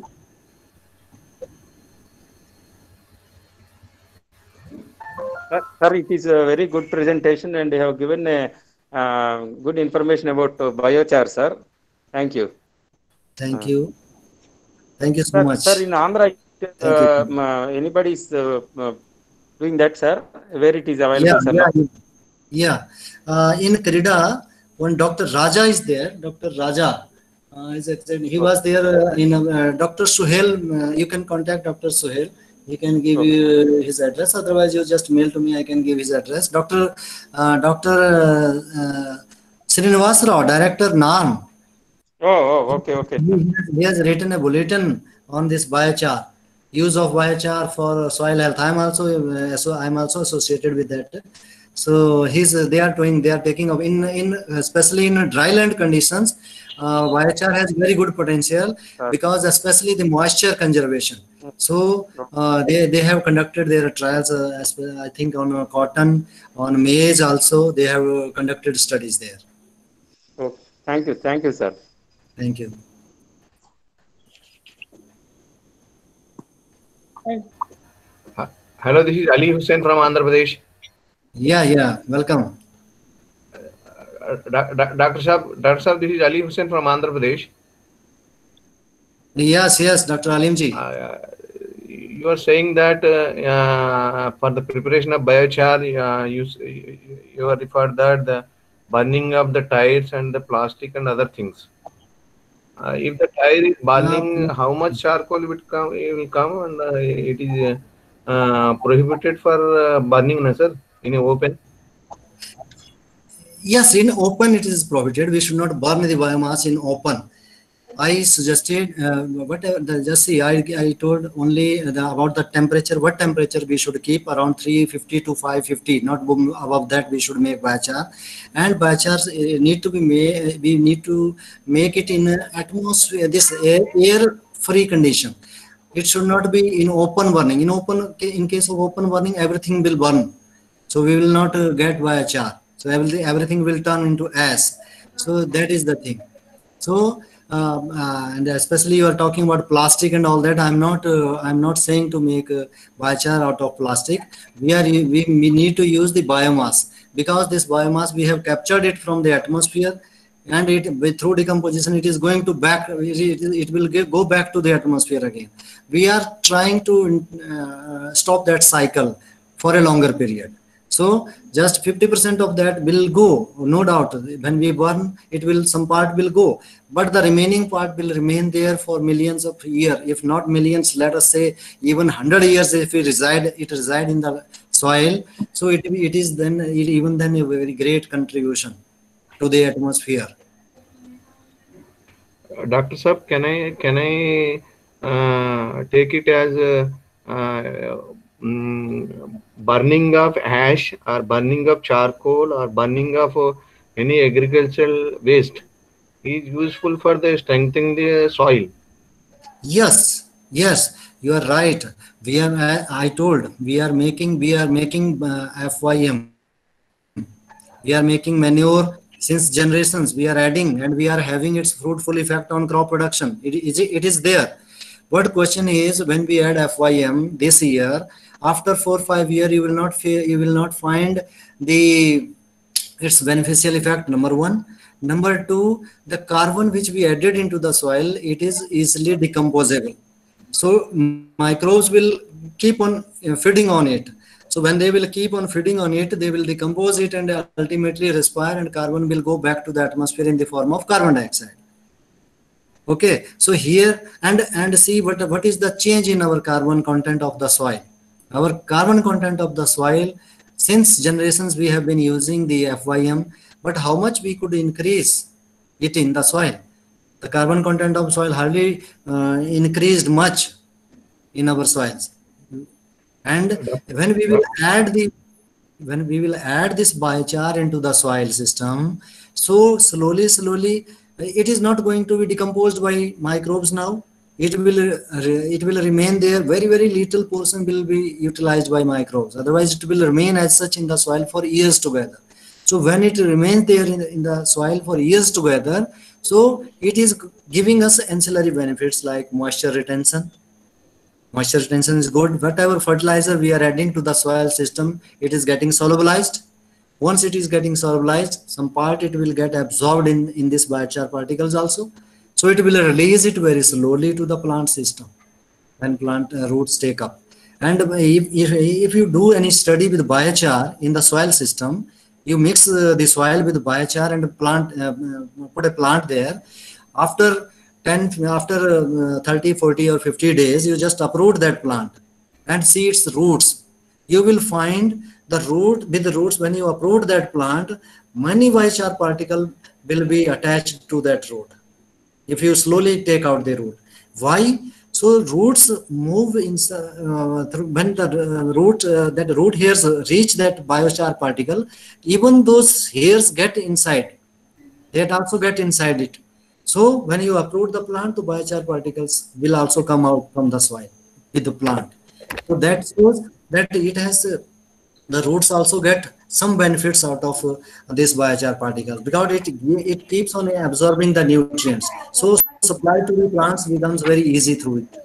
Sir, sir, it is a very good presentation, and you have given a uh, good information about uh, biochar, sir. Thank you. Thank Uh, you. Thank you so sir, sir, much. in Andhra, Thank you. uh, um, uh, anybody is uh, uh, doing that, sir? Where it is Yeah, available, sir? yeah, Now? yeah. Uh, in Krida, one Doctor Raja is there. Doctor Raja uh, is actually, he was Okay. there uh, in uh, Doctor Suhail. Uh, you can contact Doctor Suhail. He can give Okay. you his address. Otherwise, you just mail to me. I can give his address. Doctor uh, Doctor Uh, uh, Srinivas Rao, Director N A N. Oh, oh, okay, okay, He sir. has, he has written a bulletin on this biochar, use of biochar for soil health. I'm also uh, so I'm also associated with that. So he's uh, they are doing they are taking up in in especially in dryland conditions. Uh, biochar has very good potential Sir. because especially the moisture conservation. So uh, they they have conducted their trials. Uh, as, I think on uh, cotton, on maize also they have uh, conducted studies there. Okay. Thank you, thank you, sir. Thank you. Ha- Hello, this is Ali Hussain from Andhra Pradesh. Yeah, yeah. Welcome. Uh, Doc- Doc- Doctor Saab, Doctor Saab, this is Ali Hussain from Andhra Pradesh. Yes, yes, Doctor Alimji. Uh, you are saying that uh, uh, for the preparation of biochar, uh, you s- you are referred that the burning of the tires and the plastic and other things. Uh, if the tire is Uh, burning, how much charcoal will come? It will come, and uh, it is uh, uh, prohibited for uh, burning, na, sir, in a open. yes, in open it is prohibited. We should not burn the biomass in open. I suggested, uh, whatever, the, just see, I, I told only the, about the temperature, what temperature we should keep around three fifty to five fifty, not boom- above that we should make biochar. And biochars uh, need to be made, we need to make it in a atmosphere, this air, air free condition. It should not be in open burning. In open, in case of open burning, everything will burn. So we will not uh, get biochar. So everything, everything will turn into ash. So that is the thing. So um, uh, and especially you are talking about plastic and all that. I'm not. Uh, I'm not saying to make uh, biochar out of plastic. We are. We, we need to use the biomass because this biomass we have captured it from the atmosphere, and it with through decomposition it is going to back. It, it will give, go back to the atmosphere again. We are trying to uh, stop that cycle for a longer period. So just fifty percent of that will go, no doubt. When we burn, it will, some part will go, but the remaining part will remain there for millions of years, if not millions, let us say even one hundred years if we reside, it reside in the soil. So it, it is then, it, even then a very great contribution to the atmosphere. Uh, Doctor Saab, can I can I uh, take it as uh, uh, mm, burning of ash or burning of charcoal or burning of uh, any agricultural waste is useful for the strengthening the soil? Yes, yes, you are right. We are, I, I told, we are making, we are making uh, F Y M. We are making manure since generations. We are adding and we are having its fruitful effect on crop production. It is, it is there. But question is, when we add F Y M this year, after four five year, you will not feel, you will not find the its beneficial effect. Number one. Number two, the carbon which we added into the soil, it is easily decomposable. So microbes will keep on uh, feeding on it. So when they will keep on feeding on it, they will decompose it and ultimately respire, and carbon will go back to the atmosphere in the form of carbon dioxide. Okay, so here and and see what what is the change in our carbon content of the soil. Our carbon content of the soil, since generations we have been using the F Y M, but how much we could increase it in the soil? The carbon content of soil hardly uh, increased much in our soils. And when we will add the when we will add this biochar into the soil system, so slowly slowly it is not going to be decomposed by microbes now. It will it will remain there. Very very little portion will be utilized by microbes, otherwise it will remain as such in the soil for years together. So when it remains there in the, in the soil for years together, so it is giving us ancillary benefits like moisture retention. Moisture retention is good. Whatever fertilizer we are adding to the soil system, it is getting solubilized. Once it is getting solubilized, some part it will get absorbed in, in this biochar particles also. So it will release it very slowly to the plant system when plant uh, roots take up. And if, if, if you do any study with biochar in the soil system, you mix uh, the soil with biochar and plant, uh, put a plant there. After ten, after uh, thirty, forty or fifty days, you just uproot that plant and see its roots. You will find the root, with the roots, when you uproot that plant, many biochar particle will be attached to that root if you slowly take out the root. Why? So roots move in, uh, through, when the uh, root, uh, that root hairs reach that biochar particle, even those hairs get inside, they also get inside it. So when you uproot the plant, the biochar particles will also come out from the soil with the plant. So that shows that it has, uh, the roots also get some benefits out of uh, this biochar particles, because it it keeps on absorbing the nutrients. So supply to the plants becomes very easy through it.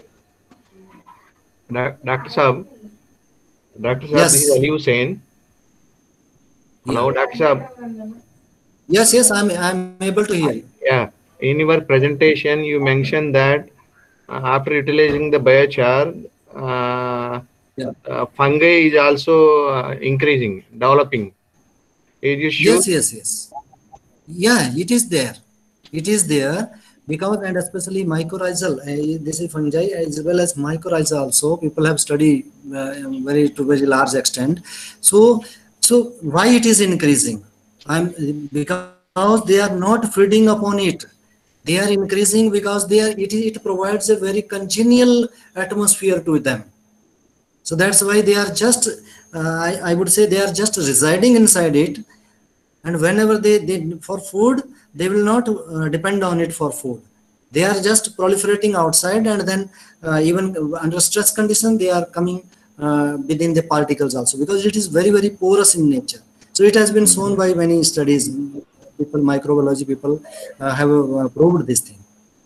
Doctor Saab, Doctor Saab, Yes. this is Ali Hussain. Hello, Yeah. Doctor Saab. Yes, yes, I'm I'm able to hear you. Yeah, in your presentation, you mentioned that uh, after utilizing the biochar, uh, Yeah. uh, fungi is also uh, increasing, developing. Is it sure? Yes, yes, yes. Yeah, it is there. It is there because, and especially mycorrhizal, uh, this is fungi as well as mycorrhiza also. People have studied uh, very to very large extent. So, so why it is increasing? I'm because they are not feeding upon it. They are increasing because they are. It it provides a very congenial atmosphere to them. So that's why they are just. Uh, I I would say they are just residing inside it. And whenever they, they for food, they will not uh, depend on it for food. They are just proliferating outside, and then uh, even under stress condition, they are coming uh, within the particles also, because it is very, very porous in nature. So it has been shown by many studies. People, microbiology people uh, have uh, proved this thing.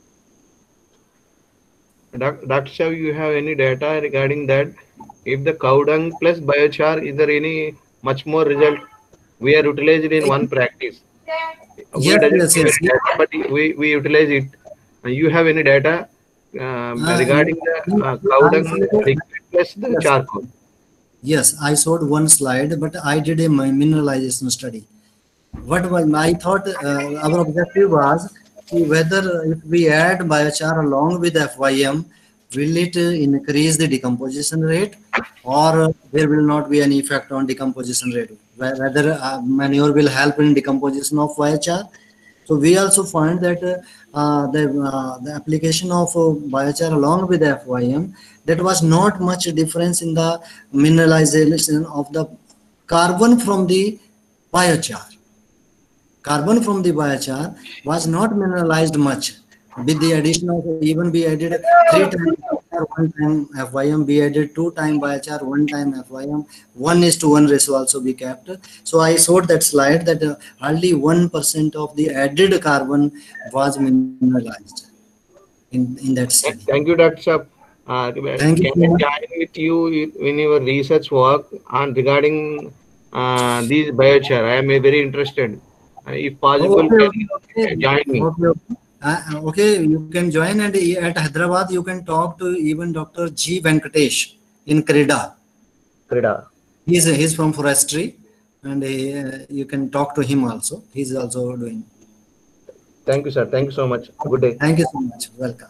Doctor Shah, you have any data regarding that? If the cow dung plus biochar, is there any much more result? We are utilized in one practice. We Yes, doesn't yes, give yes. any data, but we, we utilize it. You have any data uh, Uh, regarding the uh, cow dung liquid plus the Yes. charcoal? Yes, I showed one slide, but I did a mi- mineralization study. What was I thought uh, our objective was to whether if we add biochar along with F Y M, will it uh, increase the decomposition rate, or uh, there will not be any effect on decomposition rate? Whe- Whether uh, manure will help in decomposition of biochar. So we also find that uh, uh, the, uh, the application of uh, biochar along with F Y M, that was not much difference in the mineralization of the carbon from the biochar. Carbon from the biochar was not mineralized much. With the addition of, even we added three times biochar, one time F Y M, we added two time biochar, one time F Y M, one is to one ratio also be kept. So I showed that slide that uh, hardly one percent of the added carbon was mineralized in, in that study. Thank you, Doctor Shah. Uh, Thank you can so I much. join with you in your research work on regarding uh, these biochar? I am uh, very interested. Uh, if possible, Okay, can okay, you okay. join me? Okay, okay. Uh, okay, you can join, and at Hyderabad you can talk to even Doctor G. Venkatesh in Creda. Krida. He's he's from forestry, and uh, you can talk to him also. He's also doing. Thank you, sir. Thank you so much. Good day. Thank you so much. Welcome.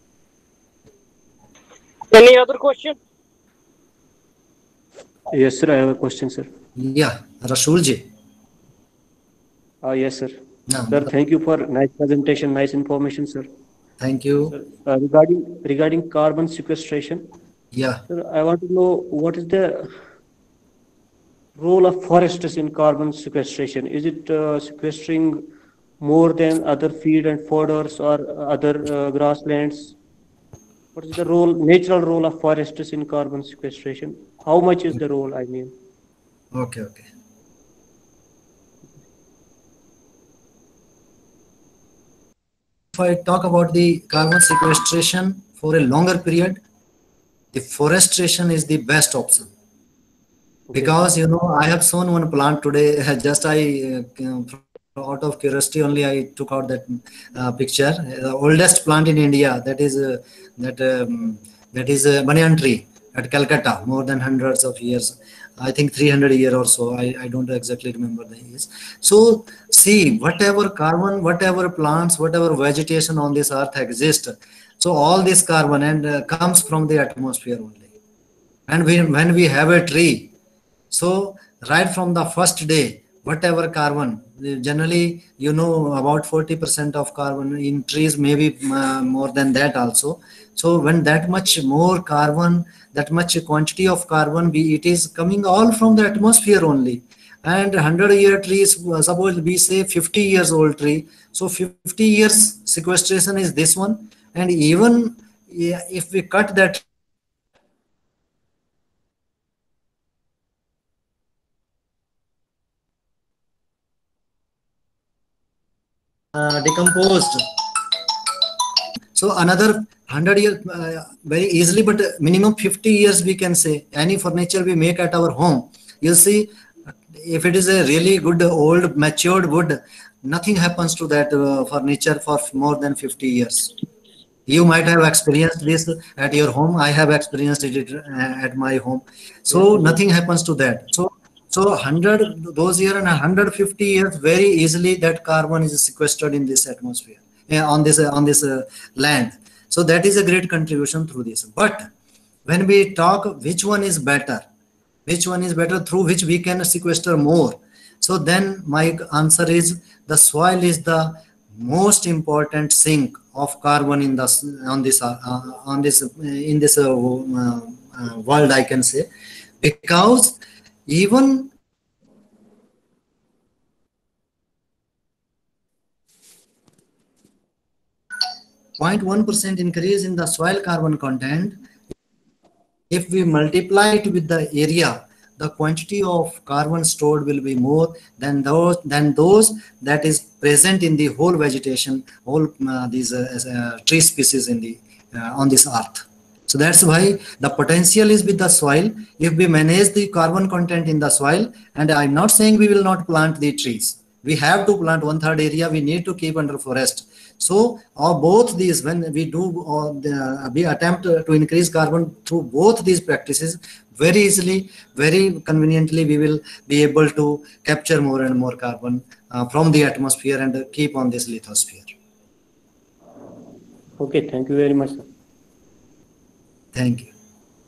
Any other question? Yes, sir. I have a question, sir. Yeah, Rasul ji. Uh, yes, sir. No, Sir, thank you for nice presentation, nice information, sir. thank you. Sir, uh, regarding regarding carbon sequestration, Yeah. sir, I want to know what is the role of forests in carbon sequestration? Is it uh, sequestering more than other feed and fodders or other uh, grasslands? What is the role, natural role of forests in carbon sequestration? How much is the role, I mean? Okay, okay. If I talk about the carbon sequestration for a longer period, the forestation is the best option. Okay. Because, you know, I have shown one plant today. Just I, uh, out of curiosity only, I took out that uh, picture. The oldest plant in India, that is uh, that um, that is a banyan tree at Calcutta, more than hundreds of years. I think three hundred year or so. I, I don't exactly remember the years. So see, whatever carbon, whatever plants, whatever vegetation on this earth exists, so all this carbon and uh, comes from the atmosphere only. And we, when we have a tree, so right from the first day, whatever carbon, generally, you know, about forty percent of carbon in trees, maybe uh, more than that also. So when that much more carbon, that much quantity of carbon, be it is coming all from the atmosphere only. And one hundred year trees, suppose we say fifty years old tree. So fifty years sequestration is this one. And even yeah, if we cut that uh, decomposed, so another one hundred years uh, very easily, but minimum fifty years we can say. Any furniture we make at our home, you see, if it is a really good old matured wood, nothing happens to that uh, furniture for more than fifty years. You might have experienced this at your home. I have experienced it uh, at my home. So nothing happens to that. So so one hundred those year and one hundred fifty years, very easily that carbon is sequestered in this atmosphere, uh, on this uh, on this uh, land. So that is a great contribution through this. But when we talk which one is better, which one is better through which we can sequester more, so then my answer is the soil is the most important sink of carbon in the on this uh, on this uh, in this uh, uh, uh, world, I can say, because even zero point one percent increase in the soil carbon content, if we multiply it with the area, the quantity of carbon stored will be more than those than those that is present in the whole vegetation, whole uh, these uh, uh, tree species in the uh, on this earth. So that's why the potential is with the soil. If we manage the carbon content in the soil, and I'm not saying we will not plant the trees. We have to plant one third area. We need to keep under forest. So uh, both these, when we do uh, the, we attempt to increase carbon through both these practices, very easily, very conveniently, we will be able to capture more and more carbon uh, from the atmosphere and keep on this lithosphere. Okay, thank you very much, sir. Thank you.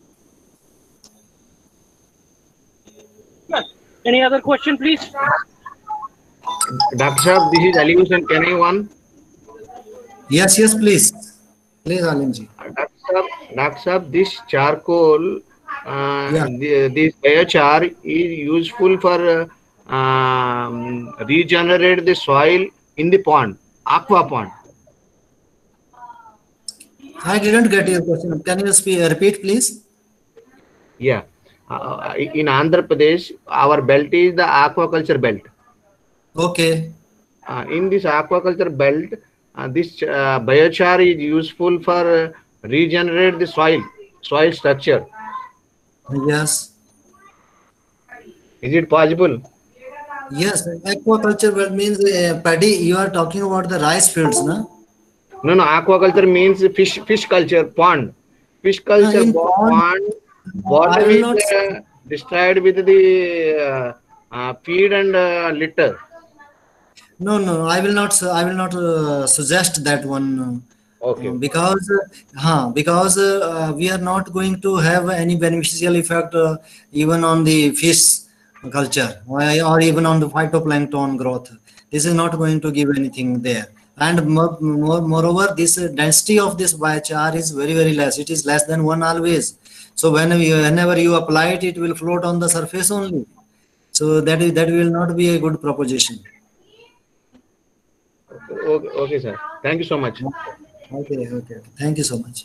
Any other question, please? Doctor Saab, this is Ali Hussain. Can I one? Yes, yes, please. Please, Alimji. Doctor Saab, Doctor Saab, this charcoal, uh, Yeah. the, this biochar is useful for uh, um, regenerate the soil in the pond, aqua pond. I didn't get your question. Can you speak, repeat, please? Yeah. Uh, in Andhra Pradesh, our belt is the aquaculture belt. Okay. Uh, in this aquaculture belt, uh, this uh, biochar is useful for uh, regenerate the soil, soil structure. Yes. Is it possible? Yes. Aquaculture well means uh, paddy. You are talking about the rice fields, no? No, no. Aquaculture means fish, fish culture, pond. Fish culture in pond, pond, water I will is not uh, destroyed with the uh, uh, feed and uh, litter. No, no, I will not. su- I will not uh, suggest that one uh, Okay. uh, because, uh, huh, because uh, we are not going to have any beneficial effect uh, even on the fish culture or, or even on the phytoplankton growth. This is not going to give anything there. And more, more, moreover, this uh, density of this biochar is very very less. It is less than one always. So whenever you, whenever you apply it, it will float on the surface only. So that is that will not be a good proposition. Okay, okay, sir. Thank you so much. Okay, okay, okay. Thank you so much.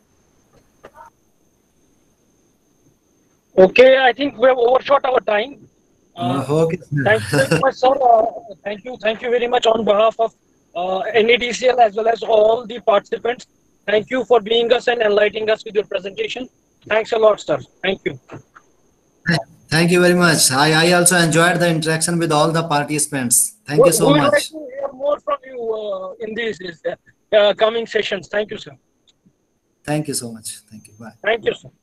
Okay, I think we have overshot our time. Uh, Uh, okay. thank you very much, sir. Uh, thank you, thank you very much on behalf of uh, N A D C L as well as all the participants. Thank you for being us and enlightening us with your presentation. Thanks a lot, sir. Thank you. Thank you very much. I, I also enjoyed the interaction with all the participants. Thank We you so we would like much. to hear more from you uh, in these uh, uh, coming sessions. Thank you, sir. Thank you so much. Thank you. Bye. Thank you, sir.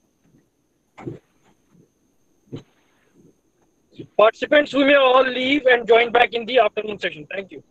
Participants, we may all leave and join back in the afternoon session. Thank you.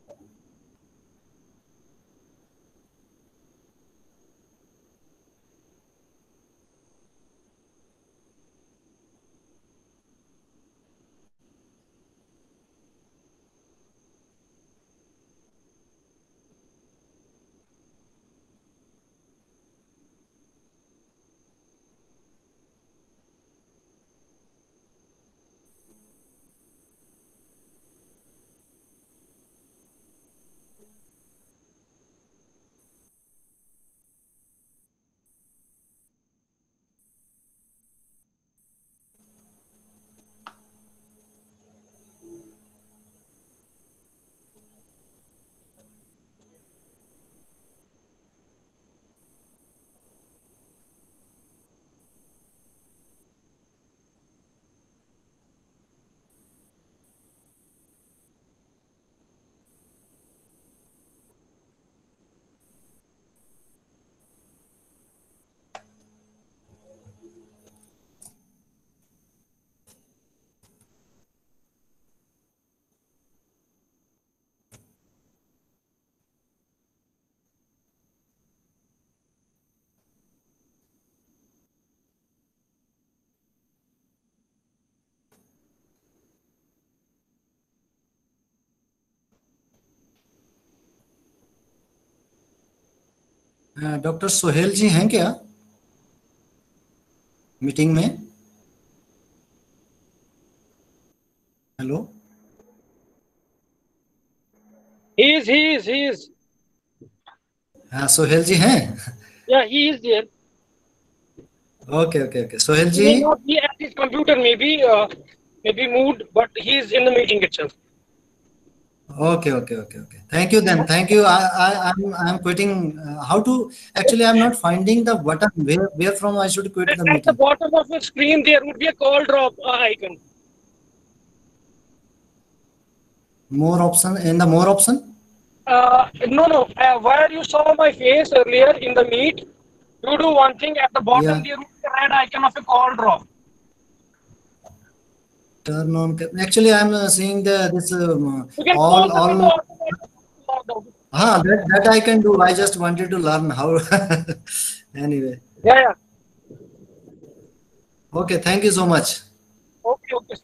Doctor Sohail ji हैं क्या meeting में? Hello. He is, he is, he is. हाँ, सोहेल जी हैं. Yeah, he is there. Okay okay okay. Sohail He ji. may not be at his computer, maybe, uh, maybe moved, but he is in the meeting itself. Okay, okay, okay, okay. Thank you then. Thank you. I, I, I'm, I'm quitting. Uh, how to? Actually, I'm not finding the button. Where, where from I should quit At, the at the meeting? bottom of the screen, there would be a call drop uh, icon. More option in the more option. Uh, no, no. Uh, where you saw my face earlier in the meet, you do one thing. At the bottom, Yeah. there would be a red icon of a call drop. Turn on. ca- Actually, I'm uh, seeing the this um, You can all close the window all. automatically. Logged out. Ah, that, that I can do. I just wanted to learn how. Anyway. Yeah, yeah. Okay. Thank you so much. Okay, okay.